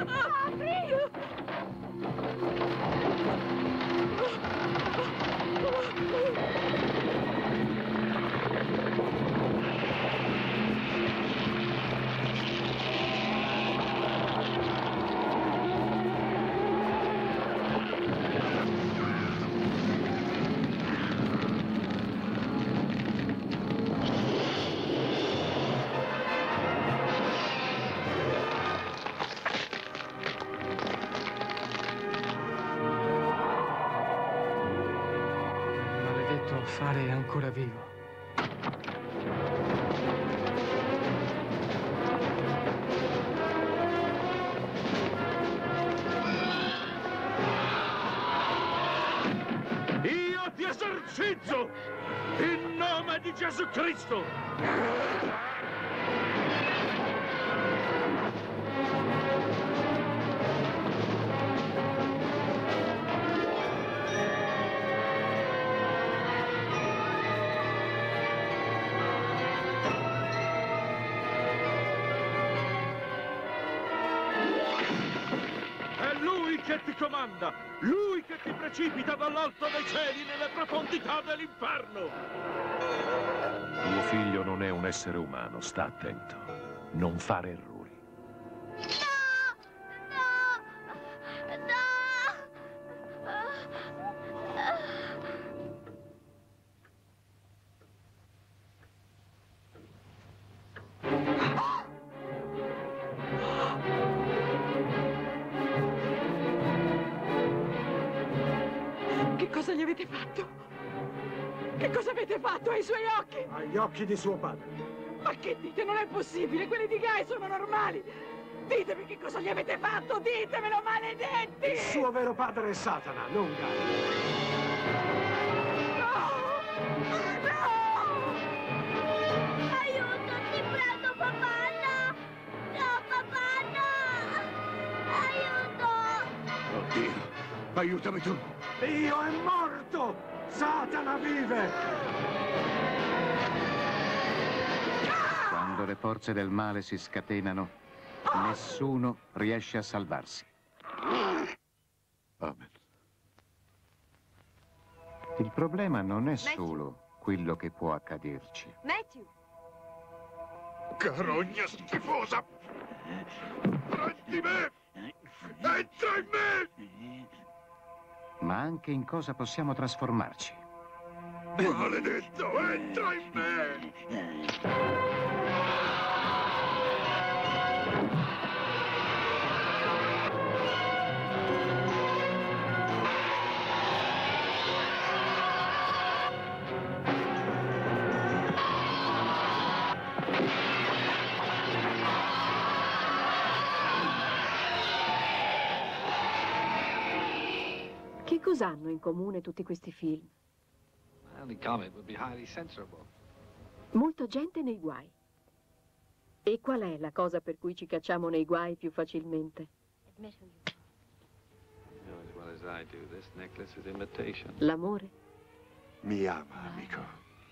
Affare è ancora vivo. Io ti esorcizzo in nome di Gesù Cristo! Che ti comanda, lui che ti precipita dall'alto dei cieli nelle profondità dell'inferno. Tuo figlio non è un essere umano, sta attento. Non fare errori. Cosa gli avete fatto? Che cosa avete fatto ai suoi occhi? Agli occhi di suo padre. Ma che dite? Non è possibile! Quelli di Guy sono normali! Ditemi che cosa gli avete fatto! Ditemelo, maledetti! Il suo vero padre è Satana, non Guy. No! No! Aiuto, ti prego, papà, no! No, papà, no! Aiuto! Oddio, aiutami tu! Dio è morto! Satana vive! Quando le forze del male si scatenano, nessuno riesce a salvarsi. Amen. Il problema non è solo quello che può accaderci. Matthew! Carogna schifosa! Prendi me! Entra in me! Ma anche in cosa possiamo trasformarci. Maledetto, entra in me! Che cosa hanno in comune tutti questi film? Molta gente nei guai. E qual è la cosa per cui ci cacciamo nei guai più facilmente? L'amore? Mi ama, amico.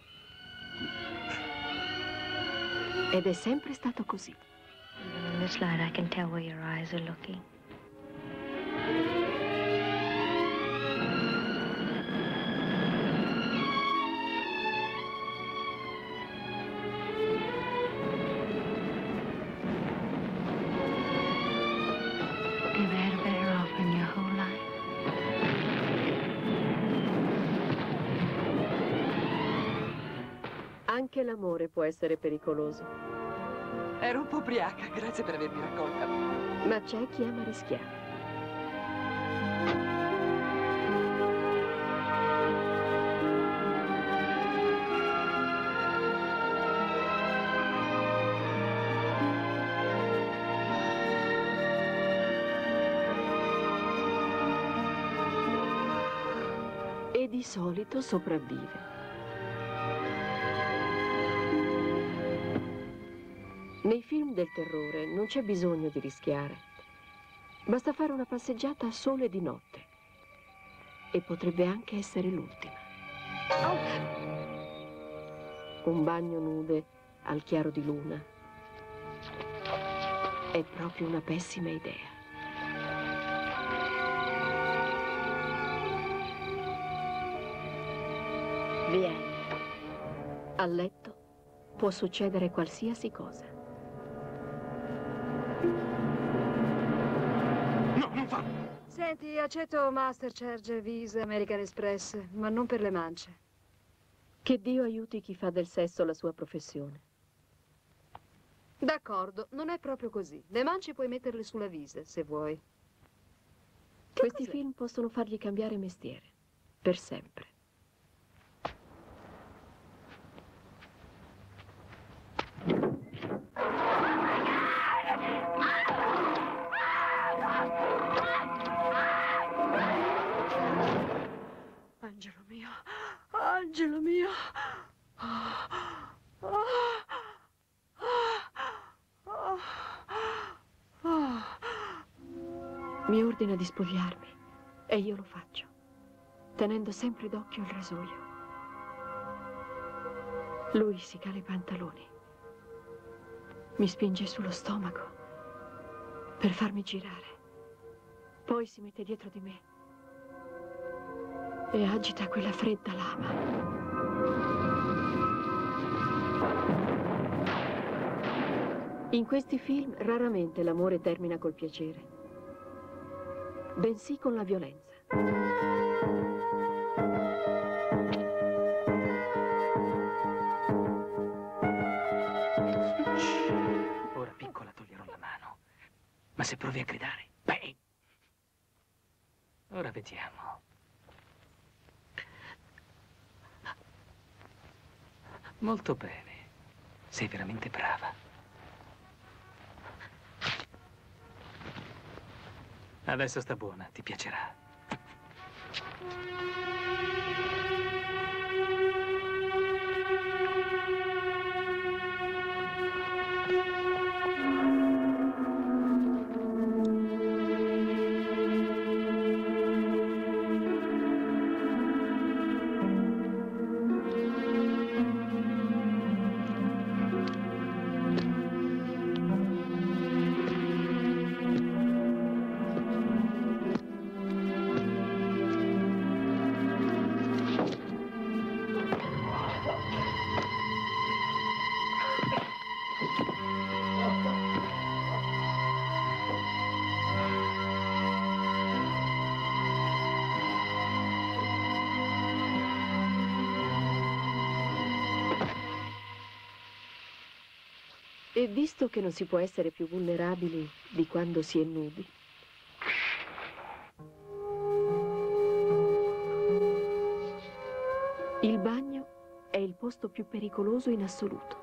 Ed è sempre stato così. Even in this light, I can tell where your eyes are looking. Never had a better offer in your whole life. Anche l'amore può essere pericoloso. Ero un po' ubriaca, grazie per avermi raccolta. Ma c'è chi ama rischiare. E di solito sopravvive. Nei film del terrore non c'è bisogno di rischiare. Basta fare una passeggiata a sole di notte. E potrebbe anche essere l'ultima. Un bagno nude al chiaro di luna. È proprio una pessima idea. Vieni. A letto può succedere qualsiasi cosa. No, non fa! Senti, accetto Mastercharge, Visa, American Express, ma non per le mance. Che Dio aiuti chi fa del sesso la sua professione. D'accordo, non è proprio così. Le mance puoi metterle sulla Visa, se vuoi. Che Questi cos'è? film possono fargli cambiare mestiere. Per sempre. Angelo mio, Angelo mio. Ah, ah, ah, ah. Mi ordina di spogliarmi e io lo faccio, tenendo sempre d'occhio il rasoio. Lui si cala i pantaloni, mi spinge sullo stomaco per farmi girare, poi si mette dietro di me e agita quella fredda lama. In questi film raramente l'amore termina col piacere, bensì con la violenza. Ora, piccola, toglierò la mano. Ma se provi a gridare, beh. Ora vediamo. Molto bene. Sei veramente brava. Adesso sta buona, ti piacerà. E visto che non si può essere più vulnerabili di quando si è nudi, il bagno è il posto più pericoloso in assoluto.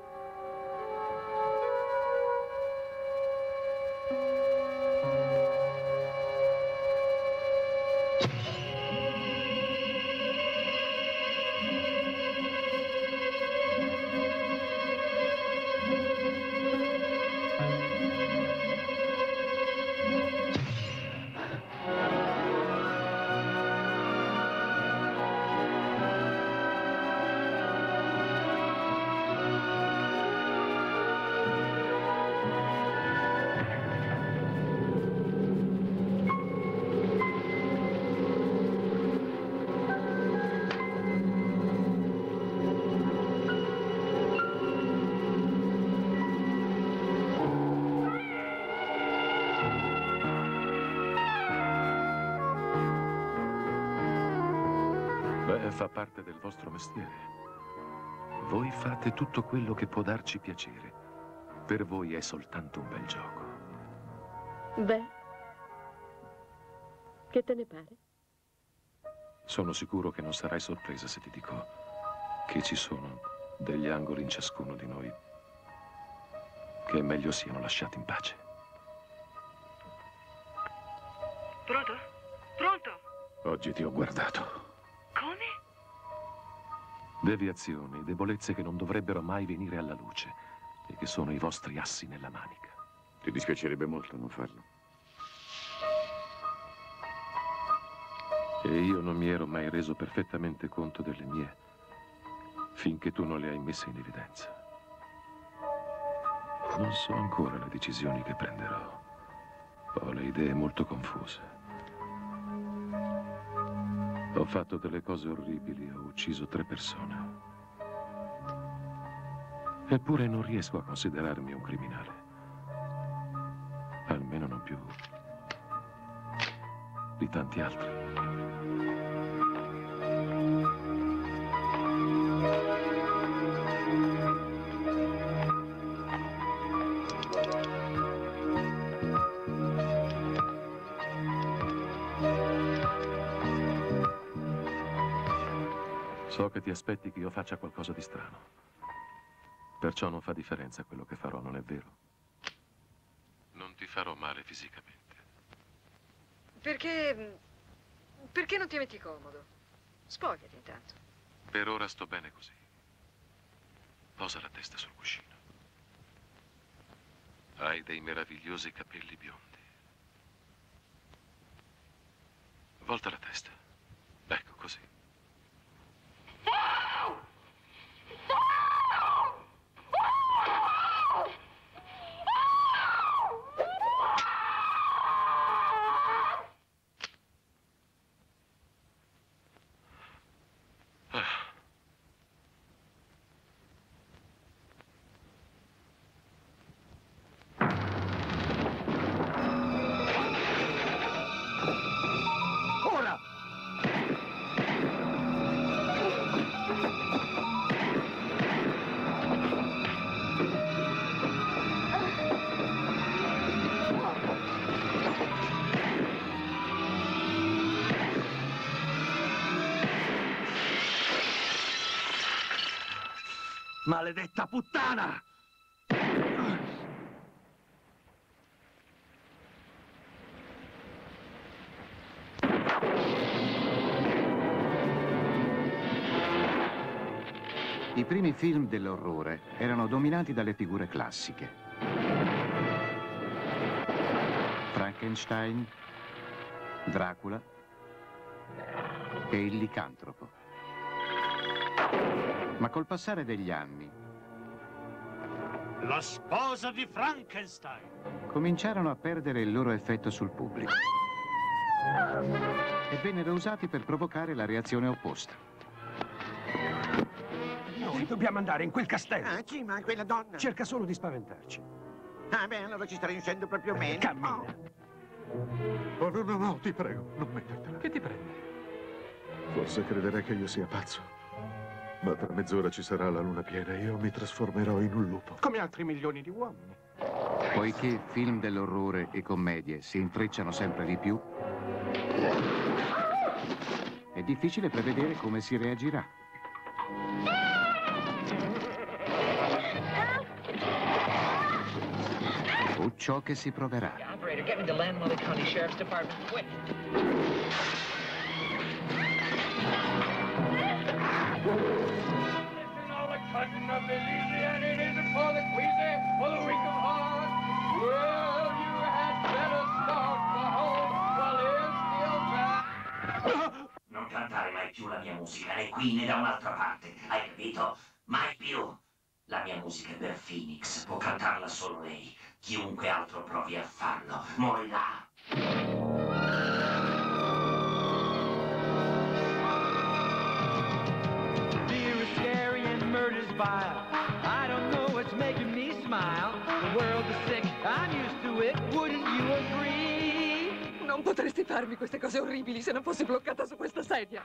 Beh, fa parte del vostro mestiere. Voi fate tutto quello che può darci piacere. Per voi è soltanto un bel gioco. Beh, che te ne pare? Sono sicuro che non sarai sorpresa se ti dico che ci sono degli angoli in ciascuno di noi che è meglio siano lasciati in pace. Pronto? Pronto? Oggi ti ho guardato. Come? Deviazioni, debolezze che non dovrebbero mai venire alla luce e che sono i vostri assi nella manica. Ti dispiacerebbe molto non farlo. E io non mi ero mai reso perfettamente conto delle mie, finché tu non le hai messe in evidenza. Non so ancora le decisioni che prenderò. Ho le idee molto confuse. Ho fatto delle cose orribili, ho ucciso tre persone. Eppure non riesco a considerarmi un criminale. Almeno non più di tanti altri. So che ti aspetti che io faccia qualcosa di strano. Perciò non fa differenza quello che farò, non è vero? Non ti farò male fisicamente. Perché... perché non ti metti comodo? Spogliati intanto. Per ora sto bene così. Posa la testa sul cuscino. Hai dei meravigliosi capelli biondi. Volta la testa. Ecco così. Maledetta puttana! I primi film dell'orrore erano dominati dalle figure classiche. Frankenstein, Dracula e il licantropo. Ma col passare degli anni La sposa di Frankenstein! cominciarono a perdere il loro effetto sul pubblico e vennero usati per provocare la reazione opposta. Noi dobbiamo andare in quel castello. Ah, sì, ma quella donna... Cerca solo di spaventarci. Ah, beh, allora ci sta riuscendo proprio bene. Cammina. Oh, no, no, no, ti prego, non mettertela. Che ti prende? Forse crederei che io sia pazzo. Ma tra mezz'ora ci sarà la luna piena e io mi trasformerò in un lupo. Come altri milioni di uomini. Poiché film dell'orrore e commedie si intrecciano sempre di più, è difficile prevedere come si reagirà. O ciò che si proverà. Operator, get me the Landmother County Sheriff's Department, quick. Listen, all the cousin of Louisiana, it isn't for the queasy or the weak of heart. Well, you had better start the home while it's still time. Non cantare mai più la mia musica, né qui né da un'altra parte, hai capito? Mai più. La mia musica è per Phoenix, può cantarla solo lei. Chiunque altro provi a farlo, morirà. Fear is scary and murder's vile. I don't know what's making me smile. The world is sick, I'm used to it, wouldn't you agree? Non potresti farmi queste cose orribili se non fossi bloccata su questa sedia.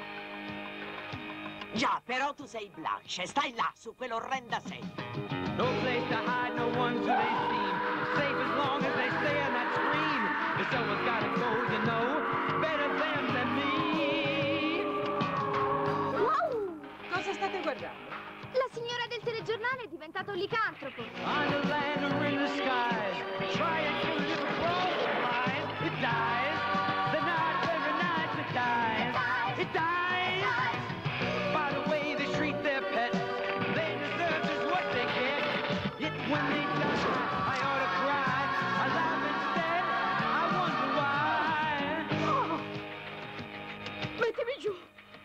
Già, però tu sei Blanche, stai là, su quell'orrenda sedia. No place to hide, no one's who they seem. Safe as long as they stay on that screen. If someone's gotta go, you know, better them than me. Wow! Cosa state guardando? La signora del telegiornale è diventato un licantropo. On the land or in the skies, try and kill a little crow flies. It dies, the night, every night it dies. It dies. By the way they treat their pets, they deserve just what they get. Yet when they die, I ought to cry. I laugh instead, I wonder why. Oh! Mettimi giù!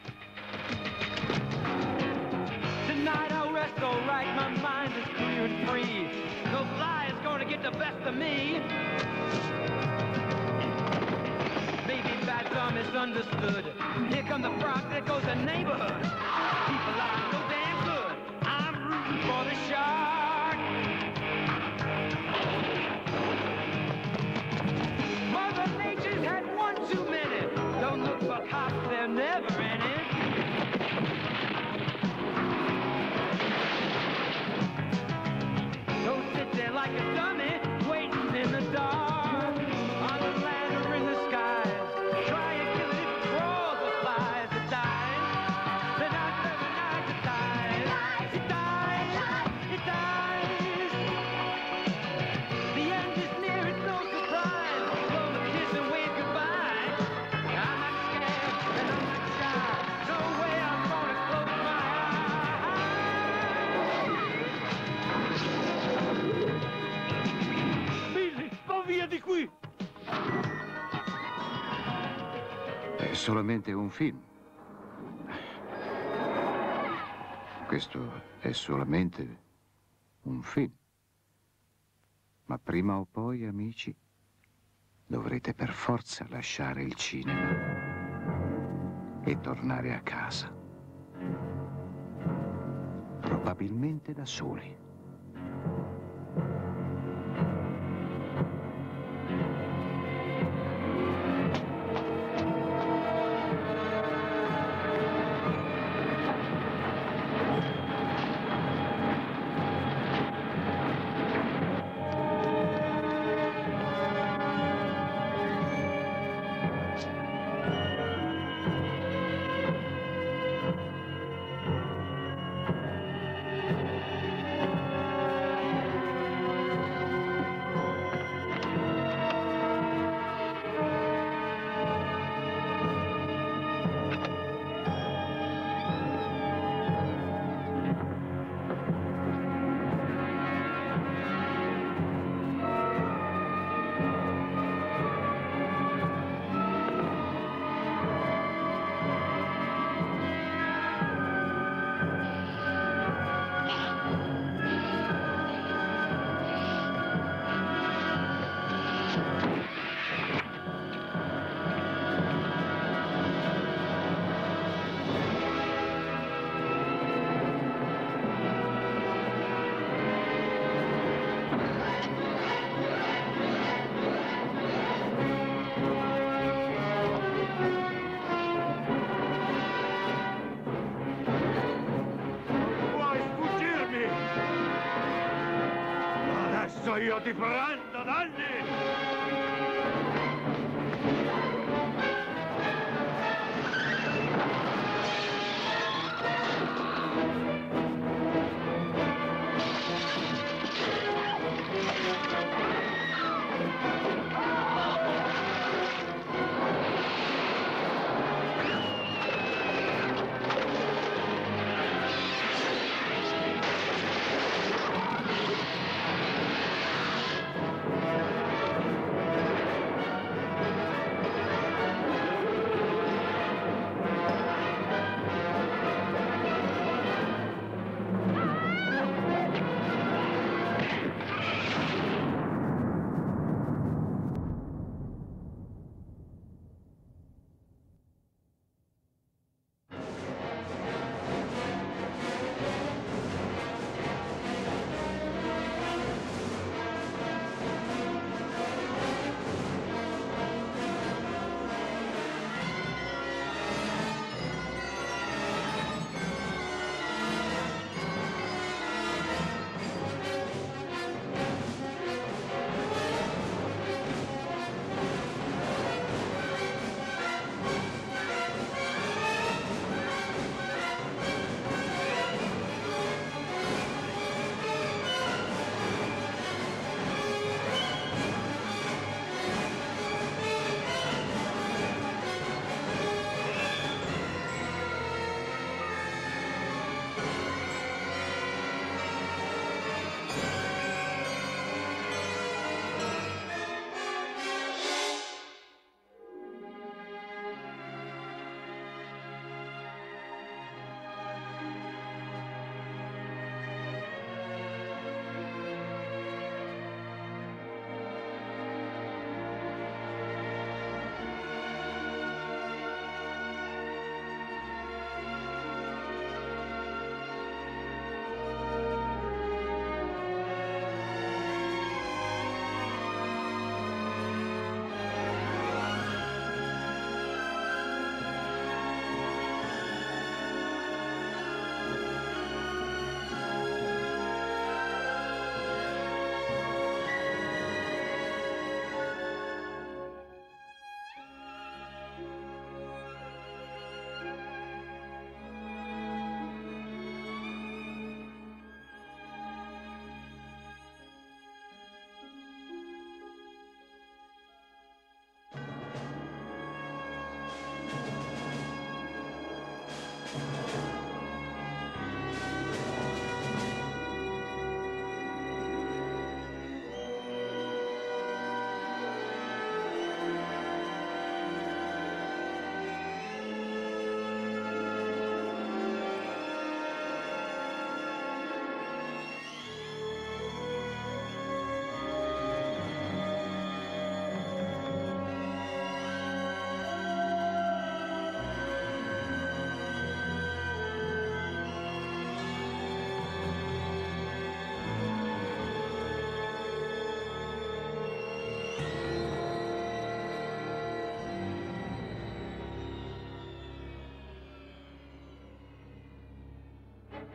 Tonight I'll rest all right, my mind is clear and free. No lie is gonna get the best of me. Maybe bad dumb is misunderstood. Here come the frogs, there goes the neighborhood. People are so damn good. I'm rooting for the shark. Mother Nature's had one too many. Don't look for cops, they're never any. Don't sit there like a dummy, waiting in the dark. On the land or in the skies. Try and kill it if it crawls or flies. It dies. The night of the night it dies. It dies. It dies. The end is near, it's no surprise. Blow the kiss and wave goodbye. I'm not scared and I'm not shy. No way I'm gonna close my eyes. Billy, va via di qui! È solamente un film. Questo è solamente un film. Ma prima o poi, amici, dovrete per forza lasciare il cinema e tornare a casa. Probabilmente da soli. Io ti prendo, Danny!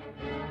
Regan.